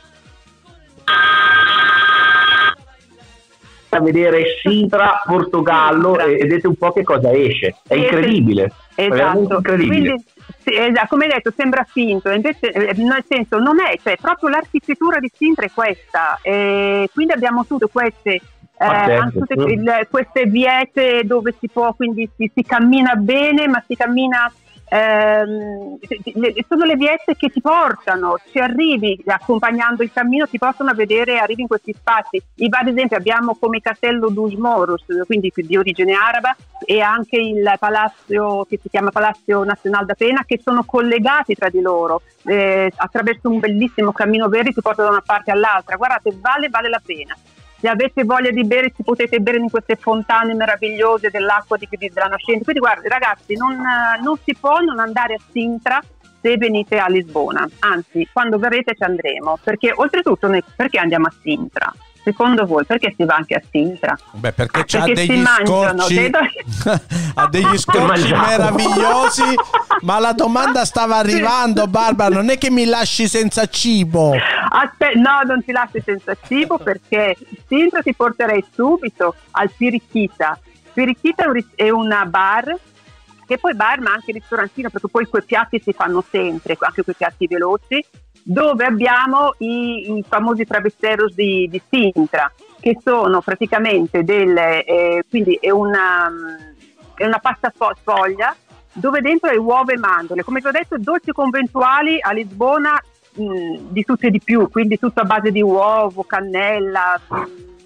S1: a vedere Sintra, Portogallo, e vedete un po' che cosa esce. È incredibile.
S5: Esatto.
S1: È incredibile.
S5: Quindi, sì, esatto, come hai detto, sembra finto, invece nel senso non è, cioè proprio l'architettura di Sintra è questa, e quindi abbiamo tutte queste Eh, tutte il, queste viette dove si può, quindi si, si cammina bene, ma si cammina ehm, sono le viette che ti portano, ci arrivi accompagnando il cammino, ti portano a vedere, arrivi in questi spazi. I vari esempi abbiamo come il Castello dos Moros, quindi di origine araba, e anche il palazzo che si chiama Palazzo Nacional da Pena, che sono collegati tra di loro eh, attraverso un bellissimo cammino verde che ti porta da una parte all'altra. Guardate, vale vale la pena. Se avete voglia di bere, si potete bere in queste fontane meravigliose dell'acqua di, di, della nascente. Quindi guardi ragazzi, non, non si può non andare a Sintra se venite a Lisbona, anzi quando verrete ci andremo, perché oltretutto noi, perché andiamo a Sintra? Secondo voi perché si va anche a Sintra?
S2: Beh, perché c'ha
S5: perché
S2: degli scorci ha degli scorci meravigliosi, ma la domanda stava arrivando, Barbara, non è che mi lasci senza cibo.
S5: Aspetta, no, non ti lasci senza cibo, perché Sintra ti porterei subito al Pirichita. Pirichita è una bar, che poi bar ma anche ristorantino, perché poi quei piatti si fanno sempre, anche quei piatti veloci, dove abbiamo i, i famosi travesseros di, di Sintra, che sono praticamente delle, eh, quindi è una, è una pasta sfoglia dove dentro hai uova e mandorle, come ti ho detto, dolci conventuali a Lisbona mh, di tutto e di più, quindi tutto a base di uovo, cannella, mh,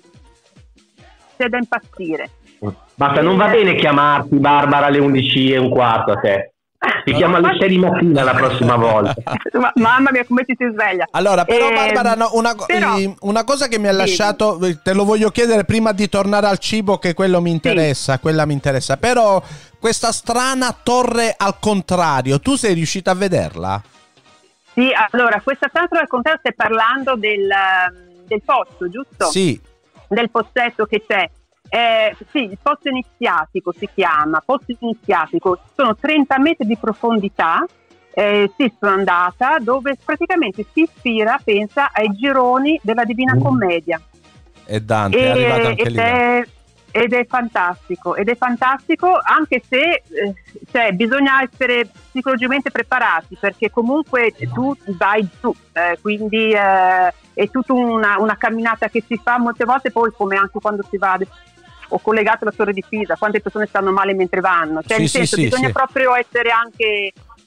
S5: c'è da impazzire.
S1: Basta, non va bene chiamarti Barbara alle undici e un quarto a te. Ti chiamo alle sei di mattina la prossima volta.
S5: Ma, mamma mia, come ti si sveglia.
S2: Allora, però
S5: eh,
S2: Barbara, no, una, però, una cosa che mi ha sì. lasciato, te lo voglio chiedere prima di tornare al cibo, che quello mi interessa, sì. quella mi interessa. Però questa strana torre al contrario, tu sei riuscita a vederla?
S5: Sì, allora, questa strana torre al contrario, stai parlando del, del pozzo, giusto?
S2: Sì.
S5: Del pozzetto che c'è. Eh, sì, il pozzo iniziatico si chiama, pozzo iniziatico, sono trenta metri di profondità, eh, sì, sono andata, dove praticamente si ispira, pensa, ai gironi della Divina Commedia.
S2: E Dante e, è arrivato anche
S5: ed
S2: lì.
S5: È, ed è fantastico, ed è fantastico anche se eh, cioè, bisogna essere psicologicamente preparati, perché comunque tu vai giù, eh, quindi eh, è tutta una, una camminata che si fa molte volte, poi come anche quando si va... Ho collegato la Torre di Pisa, quante persone stanno male mentre vanno, cioè
S2: sì,
S5: nel senso
S2: sì,
S5: bisogna
S2: sì.
S5: proprio essere anche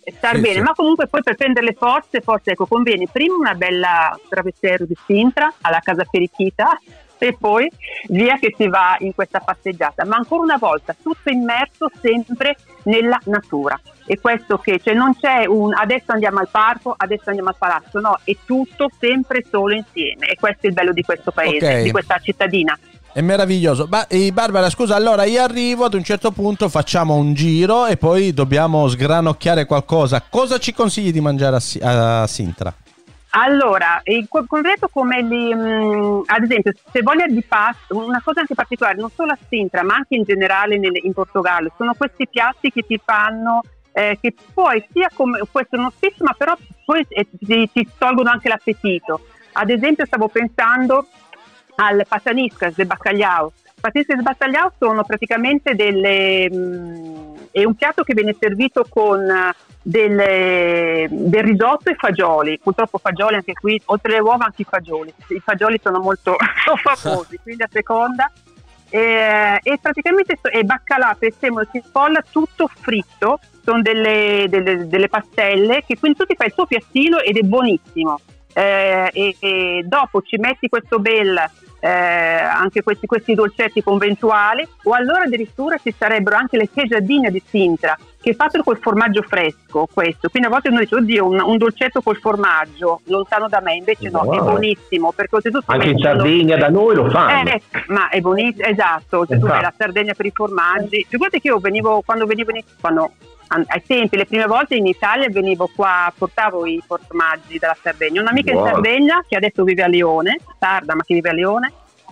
S5: star
S2: sì,
S5: bene,
S2: sì.
S5: ma comunque poi per prendere le forze, forse ecco, conviene prima una bella travestiero di Sintra alla Casa Perichita e poi via che si va in questa passeggiata, ma ancora una volta tutto immerso sempre nella natura. E questo che cioè non c'è un adesso andiamo al parco, adesso andiamo al palazzo, no, è tutto sempre solo insieme, e questo è il bello di questo paese,
S2: Okay.
S5: di questa cittadina.
S2: È meraviglioso. Ma eh, Barbara, scusa, allora io arrivo ad un certo punto, facciamo un giro e poi dobbiamo sgranocchiare qualcosa. Cosa ci consigli di mangiare a, Si- a Sintra?
S5: Allora, in co- concreto come li, mh, ad esempio, se voglia di pasta, una cosa anche particolare, non solo a Sintra, ma anche in generale nel- in Portogallo, sono questi piatti che ti fanno, eh, che poi sia come, questo non spesso, ma però poi eh, ti, ti tolgono anche l'appetito. Ad esempio stavo pensando al pataniscas del bacalhau. Pataniscas del bacalhau sono praticamente delle, mh, è un piatto che viene servito con Del, del risotto e fagioli. Purtroppo fagioli anche qui, oltre alle uova anche i fagioli, i fagioli sono molto famosi, quindi a seconda e, e praticamente è baccalà, prezzemolo, cipolla, tutto fritto, sono delle, delle, delle pastelle che quindi tu ti fai il tuo piattino ed è buonissimo. Eh, e, e dopo ci metti questo bel eh, anche questi, questi dolcetti conventuali, o allora addirittura ci sarebbero anche le queiadine di Sintra che fatto col formaggio fresco, questo, quindi a volte uno dice oddio un, un dolcetto col formaggio lontano da me, invece no,
S1: Wow.
S5: È buonissimo perché oltretutto
S1: Anche in
S5: mettono-
S1: Sardegna da noi lo fanno.
S5: eh, ma è buonissimo, esatto, se tu vai
S1: Esatto.
S5: la Sardegna per i formaggi, figurati che io venivo quando venivo in quando an- ai tempi, le prime volte in Italia venivo qua, portavo i formaggi dalla Sardegna, un'amica in
S1: Buono.
S5: Sardegna che adesso vive a Lione, sarda ma che vive a Lione,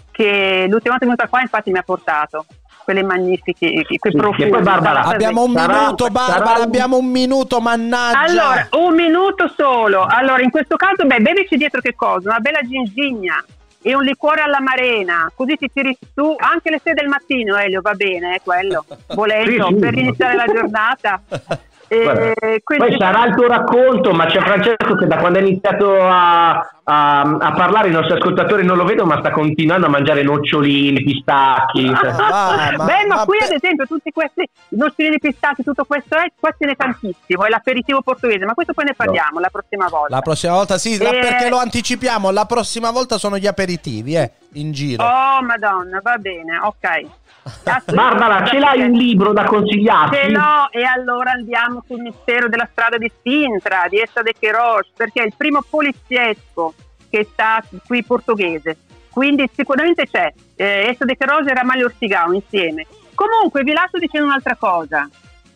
S5: che l'ultima volta che è venuta qua infatti mi ha portato quelle magnifiche, quei
S1: Sì,
S5: profumi.
S1: che poi, Barbara,
S5: dalla
S2: Abbiamo un
S1: Sarà-
S2: minuto, Barbara,
S1: sarà-
S2: abbiamo un minuto, mannaggia.
S5: Allora, un minuto solo. Allora, in questo caso, beh, bevici dietro che cosa? Una bella gingigna e un liquore all'amarena, così ti tiri su anche alle sei del mattino, Elio, va bene, è quello, volendo,
S1: Sì, sì.
S5: per iniziare la giornata.
S1: Guarda,
S5: E quindi-
S1: poi sarà il tuo racconto, ma c'è Francesco che da quando ha iniziato a, a, a parlare, i nostri ascoltatori non lo vedono, ma sta continuando a mangiare nocciolini, pistacchi.
S2: Ah, ma-
S5: Beh, ma,
S2: ma
S5: qui
S2: per-
S5: ad esempio tutti questi nocciolini pistacchi, tutto questo è, qua ce n'è tantissimo, è l'aperitivo portoghese, ma questo poi ne parliamo la prossima volta.
S2: La prossima volta sì, la-
S5: Eh.
S2: perché lo anticipiamo, la prossima volta sono gli aperitivi, eh, in giro.
S5: Oh madonna, va bene, ok.
S1: Barbara, ce l'hai un libro da consigliarci?
S5: Ce l'ho, e allora andiamo sul mistero della strada di Sintra di Essa de Queiroz, perché è il primo poliziesco che sta qui portoghese, quindi sicuramente c'è. eh, Essa de Queiroz e Ramalho Ortigão insieme. Comunque vi lascio dicendo un'altra cosa.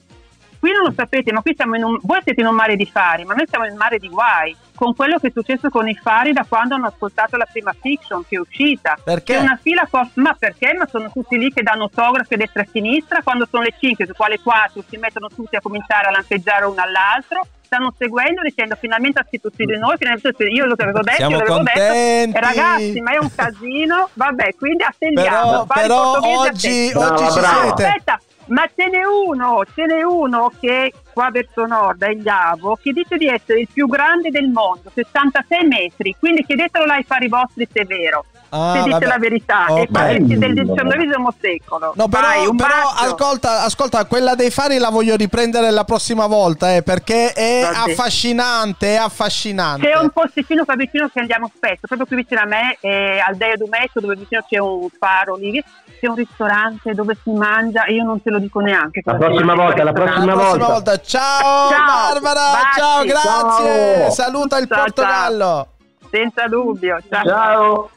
S5: Qui non lo sapete, ma qui siamo in un, voi siete in un mare di fari, ma noi siamo in un mare di guai, con quello che è successo con i fari da quando hanno ascoltato la prima fiction che è uscita.
S2: Perché?
S5: C'è una fila, co- ma perché? Ma sono tutti lì che danno autografi a destra e a sinistra, quando sono le cinque, su quale quattro si mettono tutti a cominciare a lampeggiare uno all'altro, stanno seguendo dicendo finalmente ha scritto su di noi, finalmente io lo avevo detto,
S2: Siamo
S5: io l'avevo
S2: contenti.
S5: detto, e ragazzi, ma è un casino, vabbè, quindi attendiamo.
S2: Però,
S5: Fari
S2: però
S5: portoghesi,
S2: oggi,
S5: attendiamo.
S2: oggi
S1: Brava,
S2: ci
S1: brava.
S2: siete.
S5: Aspetta, ma ce n'è uno, ce n'è uno che qua verso nord, è Gliavo, che dice di essere il più grande del mondo, sessantasei metri, quindi chiedetelo là ai fari vostri se è vero,
S2: Ah,
S5: se dice
S2: vabbè.
S5: la verità,
S2: Ok.
S5: e parenti del diciannovesimo secolo.
S2: No, però,
S5: Vai, un
S2: però
S5: bacio.
S2: ascolta, ascolta, quella dei fari la voglio riprendere la prossima volta, eh, perché è
S5: Vabbè.
S2: affascinante, è affascinante.
S5: C'è un posticino qua vicino che andiamo spesso, proprio qui vicino a me, eh, al Deio Dumetto, dove vicino c'è un faro lì, c'è un ristorante dove si mangia, e io non te lo dico neanche.
S1: La
S5: cosa si
S1: prossima
S5: mangia in
S1: volta,
S5: quel
S1: la
S5: ristorante.
S2: La prossima
S1: volta.
S2: volta. Ciao,
S5: Ciao,
S2: Barbara,
S5: baci.
S2: ciao, grazie.
S1: Ciao.
S2: Saluta il
S5: Ciao,
S2: Portogallo.
S5: Senza dubbio. Ciao.
S1: Ciao.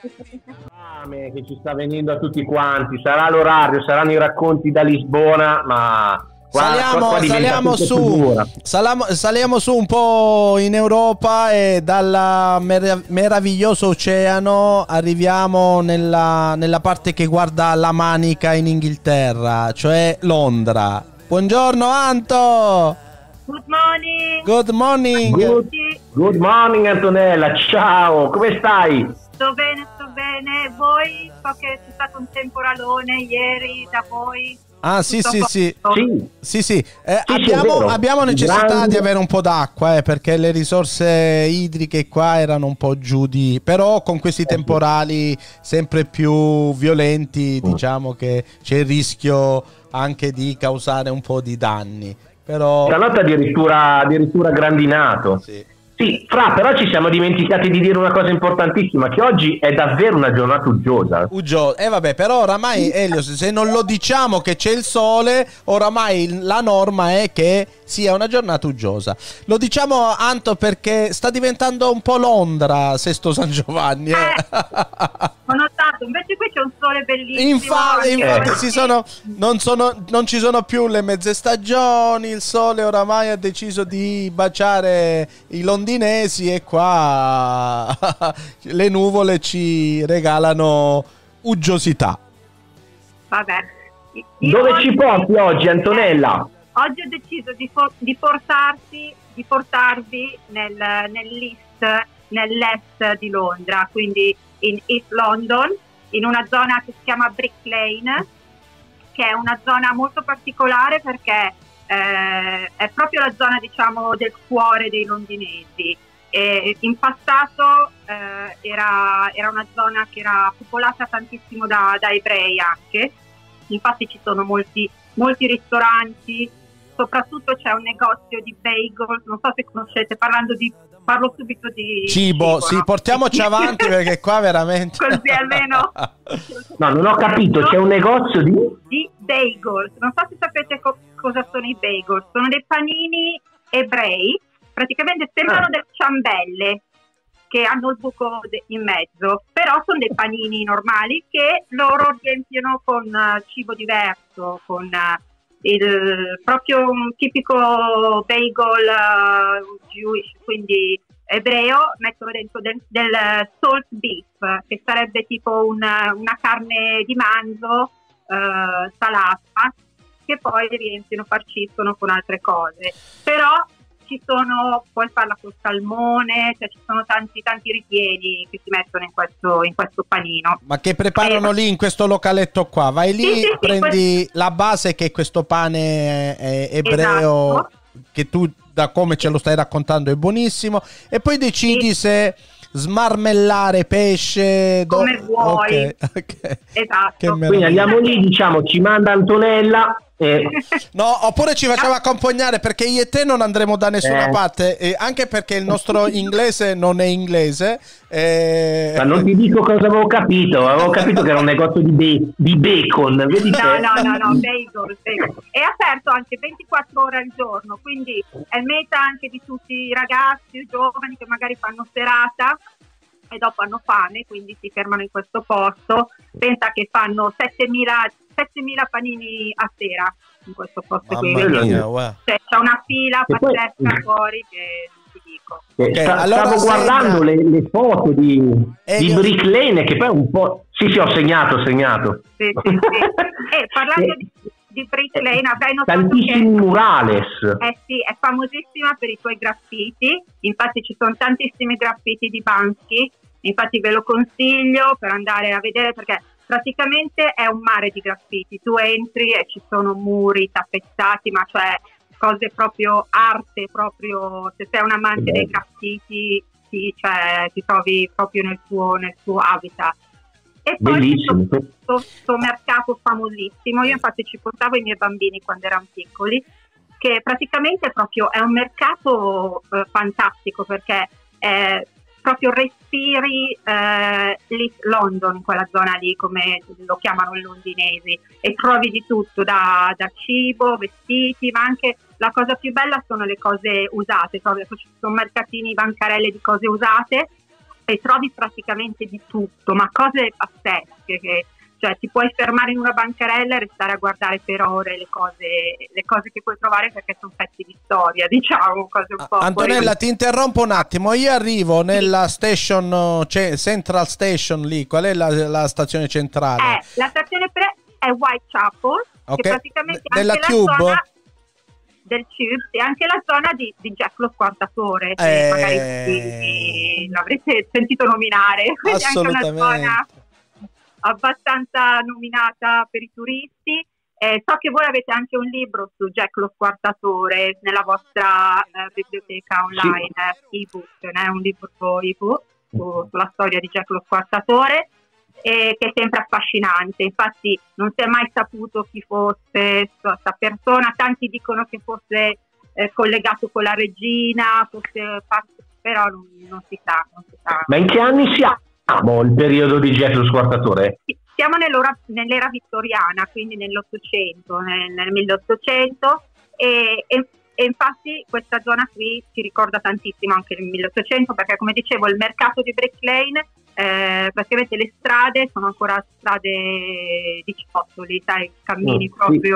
S1: Fame che ci sta venendo a tutti quanti, sarà l'orario, saranno i racconti da Lisbona, ma qua,
S2: Saliamo,
S1: qua diventa
S2: saliamo
S1: tutto
S2: su,
S1: più dura.
S2: saliamo, saliamo su un po' in Europa e dal mer- meraviglioso oceano arriviamo nella, nella parte che guarda la Manica in Inghilterra, cioè Londra. Buongiorno Anto!
S4: Good morning.
S2: Good morning!
S1: Good, good morning Antonella, ciao, come stai?
S4: Sto bene, sto bene. Voi, so che c'è stato un temporalone ieri da voi.
S2: Ah sì
S4: Tutto
S2: sì
S4: a
S2: sì.
S4: posto?
S1: Sì,
S2: Sì, sì, eh,
S1: Sì, sì, è
S2: abbiamo,
S1: vero.
S2: abbiamo necessità
S1: Grande.
S2: di avere un po' d'acqua, eh, perché le risorse idriche qua erano un po' giù di... Però con questi temporali sempre più violenti, diciamo che c'è il rischio anche di causare un po' di danni. Però...
S1: Stanotte addirittura, addirittura grandinato.
S2: Sì.
S1: Sì, Fra, però ci siamo dimenticati di dire una cosa importantissima, che oggi è davvero una giornata uggiosa.
S2: Uggio, eh vabbè, però oramai Elio, se non lo diciamo che c'è il sole, oramai la norma è che sia una giornata uggiosa. Lo diciamo, Anto, perché sta diventando un po' Londra, Sesto San Giovanni. Eh.
S5: Eh, ho notato, invece qui c'è un sole bellissimo.
S2: Infatti, infatti
S1: Eh.
S2: si sono, non, sono, non ci sono più le mezze stagioni, il sole oramai ha deciso di baciare i londinesi e qua le nuvole ci regalano uggiosità.
S5: Vabbè. Io
S1: Dove
S5: oggi-
S1: ci porti oggi, Antonella?
S5: Oggi ho deciso di, fo- di portarti, di portarvi nel, nell'east, nell'est di Londra, quindi in East London, in una zona che si chiama Brick Lane, che è una zona molto particolare perché eh, è proprio la zona, diciamo, del cuore dei londinesi. E in passato eh, era, era una zona che era popolata tantissimo da, da ebrei anche, infatti ci sono molti, molti ristoranti, soprattutto c'è un negozio di bagel, non so se conoscete, parlando di, parlo subito di
S2: Cibo, sì,
S5: no?
S2: portiamoci avanti perché qua veramente...
S5: Così almeno...
S1: No, non ho capito, c'è un negozio di...
S5: di bagel, non so se sapete co- cosa sono i bagel, sono dei panini ebrei, praticamente sembrano
S1: Ah.
S5: delle ciambelle che hanno il buco de- in mezzo, però sono dei panini normali che loro riempiono con uh, cibo diverso, con uh, il proprio un tipico bagel uh, Jewish, quindi ebreo, mettono dentro del, del salt beef, che sarebbe tipo una, una carne di manzo uh, salata, che poi riempiono, farciscono con altre cose. Però ci sono, puoi farla col salmone, cioè ci sono tanti tanti ripieni che si mettono in questo, in questo panino.
S2: Ma che preparano
S5: Eh,
S2: lì in questo localetto qua? Vai lì,
S5: Sì, sì, sì,
S2: prendi la base che è questo pane eh, ebreo,
S5: Esatto.
S2: che tu da come ce lo stai raccontando è buonissimo, e poi decidi
S5: Sì.
S2: se smarmellare pesce do-
S5: Come vuoi.
S2: Ok, ok.
S5: Esatto.
S2: Che
S1: Quindi
S2: meraviglia.
S1: andiamo lì, diciamo, ci manda Antonella e...
S2: No, oppure ci facciamo accompagnare, perché io e te non andremo da nessuna
S1: Eh.
S2: parte, e anche perché il nostro inglese non è inglese. eh,
S1: Ma non ti dico cosa avevo capito, avevo capito che era un negozio di, be- di bacon, vedi
S5: No,
S1: te?
S5: no, no, no, bagel, bagel. È aperto anche ventiquattro ore al giorno, quindi è meta anche di tutti i ragazzi, i giovani che magari fanno serata e dopo hanno fame, quindi si fermano in questo posto. Pensa che fanno settemila panini a sera in questo posto qui.
S2: Mamma
S1: Quindi-
S2: mia, guarda.
S5: Cioè, c'è una fila
S1: E poi-
S5: pazzesca fuori che non ti dico.
S1: Eh,
S2: Ok,
S1: sta-
S2: allora
S1: stavo
S2: segna.
S1: guardando le, le foto di,
S2: Eh,
S1: di
S2: io-
S1: Brick Lane, che poi è un po'... Sì, sì, ho segnato, ho segnato.
S5: Sì, sì, sì. E parlando di, di Brick Lane, avrai notato
S1: Tantissimi
S5: che
S1: murales.
S5: eh sì, è famosissima per i suoi graffiti, infatti ci sono tantissimi graffiti di Banksy, infatti ve lo consiglio per andare a vedere, perché praticamente è un mare di graffiti, tu entri e ci sono muri tappezzati, ma cioè cose proprio arte, proprio se sei un amante dei graffiti sì, cioè, ti trovi proprio nel suo, nel suo habitat. E poi
S1: Bellissimo.
S5: questo mercato famosissimo, io infatti ci portavo i miei bambini quando erano piccoli, che praticamente è proprio è un mercato eh, fantastico, perché eh, proprio respiri eh, l'East London, in quella zona lì, come lo chiamano i londinesi, e trovi di tutto, da, da cibo, vestiti, ma anche la cosa più bella sono le cose usate, proprio ci sono mercatini, bancarelle di cose usate, e trovi praticamente di tutto, ma cose pazzesche, che cioè ti puoi fermare in una bancarella e restare a guardare per ore le cose, le cose che puoi trovare, perché sono pezzi di storia, diciamo, cose un po'.
S2: Antonella, ti interrompo un attimo. Io arrivo nella station, cioè Central Station lì. Qual è la, la stazione centrale?
S5: Eh, la stazione pre è Whitechapel,
S2: Ok.
S5: che praticamente è
S2: Della
S5: anche
S2: Tube?
S5: la zona del Tube, e anche la zona di, di Jack lo Squartatore,
S2: Eh.
S5: che magari sì, l'avrete sentito nominare, quindi anche una
S2: Assolutamente.
S5: zona abbastanza nominata per i turisti. Eh, so che voi avete anche un libro su Jack lo Squartatore nella vostra eh, biblioteca online, eh, ebook, né? Un libro ebook su, sulla storia di Jack lo Squartatore. e che è sempre affascinante. Infatti non si è mai saputo chi fosse questa persona, tanti dicono che fosse eh, collegato con la regina, fosse, però non, non si sa, non si sa.
S1: Ma in che anni siamo, il periodo di Jack lo Squartatore?
S5: Siamo nell'era, nell'era vittoriana, quindi nell'Ottocento, nel, nel milleottocento, e, e, e infatti questa zona qui ci ricorda tantissimo anche il milleottocento, perché come dicevo il mercato di Brick Lane, eh, praticamente le strade sono ancora strade di ciottoli, sai, cammini mm, proprio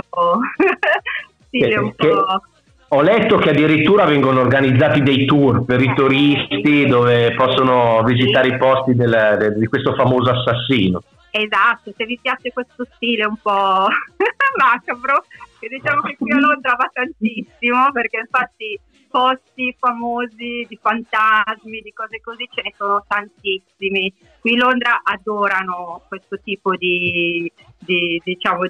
S1: sì. stile
S5: che, un che... po'...
S1: Ho letto che addirittura vengono organizzati dei tour per i turisti dove possono visitare i posti del, del, di questo famoso assassino.
S5: Esatto, se vi piace questo stile un po' macabro, che diciamo che qui a Londra va tantissimo, perché infatti posti famosi di fantasmi, di cose così ce ne sono tantissimi. Qui a Londra adorano questo tipo di, di diciamo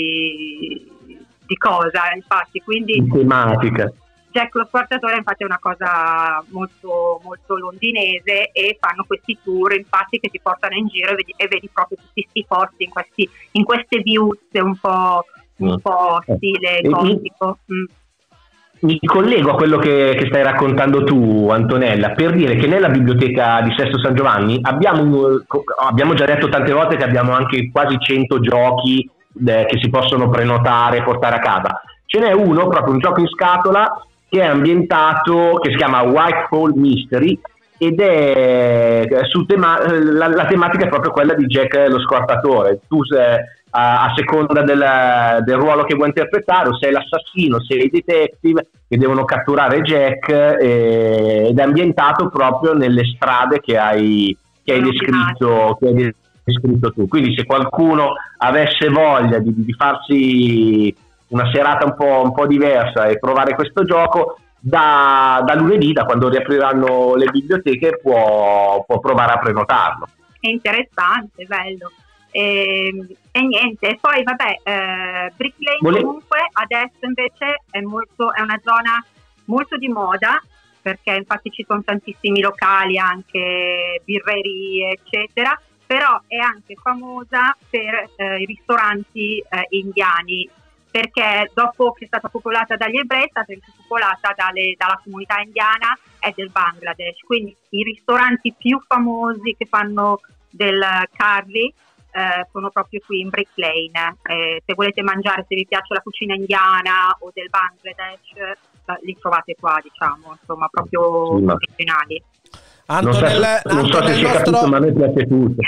S5: di di cosa, infatti, quindi
S1: tematica.
S5: Jack lo Squartatore infatti è una cosa molto molto londinese, e fanno questi tour infatti che ti portano in giro e vedi, e vedi proprio tutti questi posti in, questi, in queste viuzze un po', un po' stile
S1: eh,
S5: gotico.
S1: Mi, mm. mi collego a quello che, che stai raccontando tu, Antonella, per dire che nella biblioteca di Sesto San Giovanni abbiamo, abbiamo già detto tante volte che abbiamo anche quasi cento giochi che si possono prenotare e portare a casa. Ce n'è uno, proprio un gioco in scatola, che è ambientato, che si chiama Whitehall Mystery, ed è su tema, la, la tematica è proprio quella di Jack lo Squartatore. Tu sei, a, a seconda del, del ruolo che vuoi interpretare, o sei l'assassino, sei i detective che devono catturare Jack, eh, ed è ambientato proprio nelle strade che hai, che hai descritto, che hai scritto tu. Quindi se qualcuno avesse voglia di, di farsi una serata un po', un po' diversa e provare questo gioco, da, da lunedì, da quando riapriranno le biblioteche, può, può provare a prenotarlo.
S5: È interessante, bello. E, e niente, poi vabbè, eh, Brick Lane Vole... comunque adesso invece è, molto, è una zona molto di moda, perché infatti ci sono tantissimi locali, anche birrerie eccetera, però è anche famosa per eh, i ristoranti eh, indiani, perché dopo che è stata popolata dagli ebrei è stata popolata dalle, dalla comunità indiana e del Bangladesh. Quindi i ristoranti più famosi che fanno del curry eh, sono proprio qui in Brick Lane. Eh, se volete mangiare, se vi piace la cucina indiana o del Bangladesh, eh, li trovate qua, diciamo, insomma, proprio
S1: sì,
S5: originali.
S2: Anto, non, nel,
S1: non
S2: Anto,
S1: so se
S2: nel
S1: si è
S2: nostro...
S1: capito, ma a me piace tutto.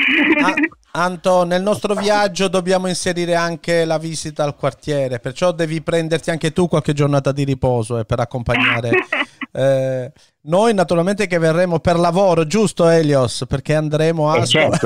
S2: Anto, nel nostro viaggio dobbiamo inserire anche la visita al quartiere, perciò devi prenderti anche tu qualche giornata di riposo eh, per accompagnare eh, noi, naturalmente, che verremo per lavoro, giusto Elios? Perché andremo a...
S1: Eh, certo.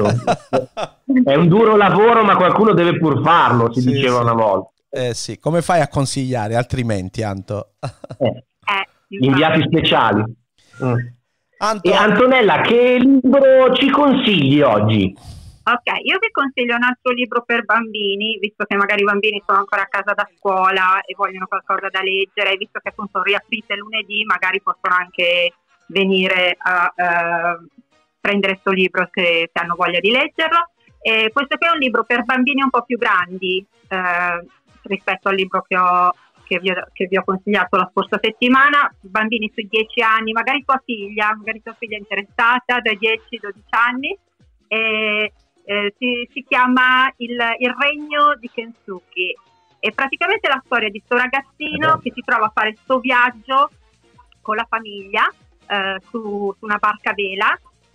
S1: È un duro lavoro, ma qualcuno deve pur farlo, si sì, diceva sì. una volta.
S2: Eh sì, come fai a consigliare altrimenti, Anto?
S1: eh.
S5: Eh,
S1: Inviati speciali. Mm.
S2: Anto...
S1: E Antonella, che libro ci consigli oggi?
S5: Ok, io vi consiglio un altro libro per bambini, visto che magari i bambini sono ancora a casa da scuola e vogliono qualcosa da leggere, visto che appunto riaprite lunedì, magari possono anche venire a uh, prendere questo libro se, se hanno voglia di leggerlo. E questo qui è un libro per bambini un po' più grandi uh, rispetto al libro che ho Che vi, ho, che vi ho consigliato la scorsa settimana. Bambini sui dieci anni, magari tua figlia, magari tua figlia è interessata, dai dieci dodici anni, e, eh, si, si chiama il, il Regno di Kensuke. È praticamente la storia di sto ragazzino che si trova a fare sto viaggio con la famiglia eh, su, su una barca a vela,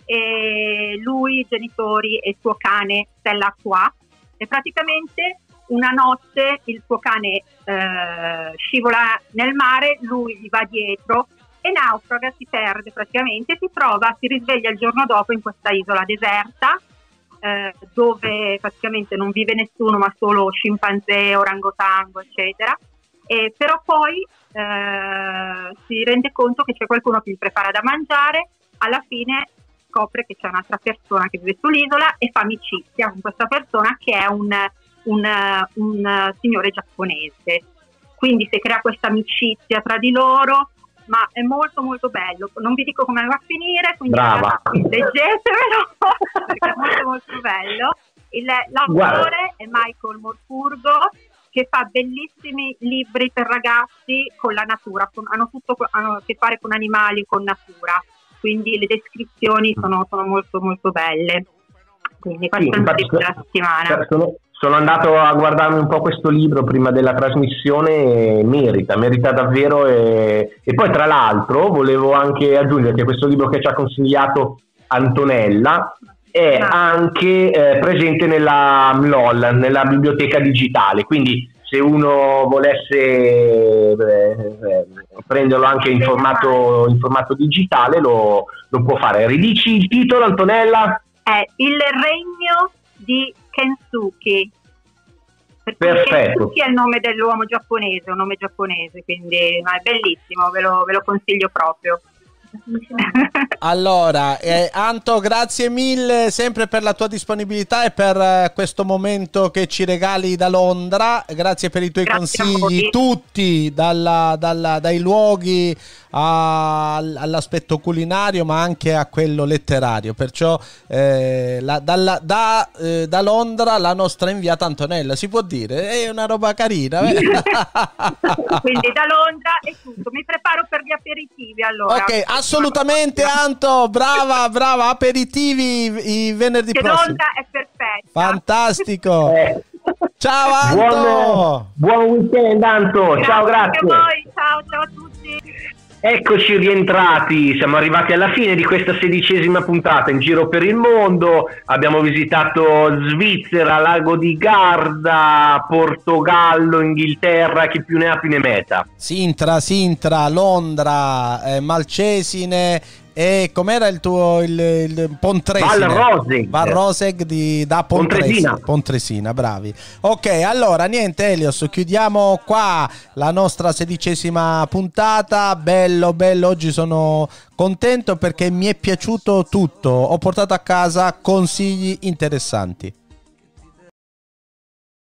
S5: e lui, i genitori e il suo cane Stella Artois, e praticamente una notte il suo cane eh, scivola nel mare, lui gli va dietro e naufraga, si perde praticamente, si trova, si risveglia il giorno dopo in questa isola deserta eh, dove praticamente non vive nessuno, ma solo scimpanzé, orangotango eccetera, e però poi eh, si rende conto che c'è qualcuno che gli prepara da mangiare. Alla fine scopre che c'è un'altra persona che vive sull'isola e fa amicizia con questa persona, che è un Un, un signore giapponese. Quindi si crea questa amicizia tra di loro, ma è molto molto bello. Non vi dico come va a finire, quindi
S1: Brava.
S5: leggetevelo perché è molto molto bello. Il, l'autore è Michael Morpurgo, che fa bellissimi libri per ragazzi con la natura, con, hanno tutto hanno a che fare con animali, con natura, quindi le descrizioni sono, sono molto molto belle. Quindi questo
S1: Sì,
S5: è il
S1: infatti,
S5: libro della settimana.
S1: Sono, sono andato a guardarmi un po' questo libro prima della trasmissione e merita, merita davvero. E, e poi tra l'altro volevo anche aggiungere che questo libro che ci ha consigliato Antonella è anche eh, presente nella M L O L, nella biblioteca digitale, quindi se uno volesse eh, eh, prenderlo anche in formato, in formato digitale lo, lo può fare. Ridici il titolo, Antonella?
S5: È Il regno di Kensuke. Perché
S1: Perfetto.
S5: Kensuke è il nome dell'uomo giapponese, un nome giapponese, quindi ma è bellissimo, ve lo, ve lo consiglio proprio.
S2: Allora, eh, Anto, grazie mille sempre per la tua disponibilità e per eh, questo momento che ci regali da Londra. Grazie per i tuoi
S5: Grazie
S2: consigli, tutti, dalla, dalla, dai luoghi a, all'aspetto culinario, ma anche a quello letterario. Perciò eh, la, dalla, da, eh, da Londra la nostra inviata Antonella, si può dire? È una roba carina. Eh?
S5: Quindi da Londra è tutto. Mi preparo per gli aperitivi allora.
S2: Ok, assolutamente Anto, brava, brava, aperitivi i venerdì
S5: che
S2: prossimi.
S5: Londra è perfetta.
S2: Fantastico.
S1: Eh,
S2: Ciao Anto.
S1: buon, buon weekend Anto, ciao, grazie.
S5: Anche a voi, ciao, ciao a tutti.
S1: Eccoci rientrati, siamo arrivati alla fine di questa sedicesima puntata in giro per il mondo. Abbiamo visitato Svizzera, Lago di Garda, Portogallo, Inghilterra, chi più ne ha più ne metta.
S2: Sintra, Sintra, Londra, eh, Malcesine e com'era il tuo il, il Pontresina?
S1: Val Roseg.
S2: Val Roseg di, da Pontresina.
S1: Pontresina.
S2: Pontresina, bravi. Ok, allora niente Elios, chiudiamo qua la nostra sedicesima puntata. Bello, bello, oggi sono contento perché mi è piaciuto tutto. Ho portato a casa consigli interessanti.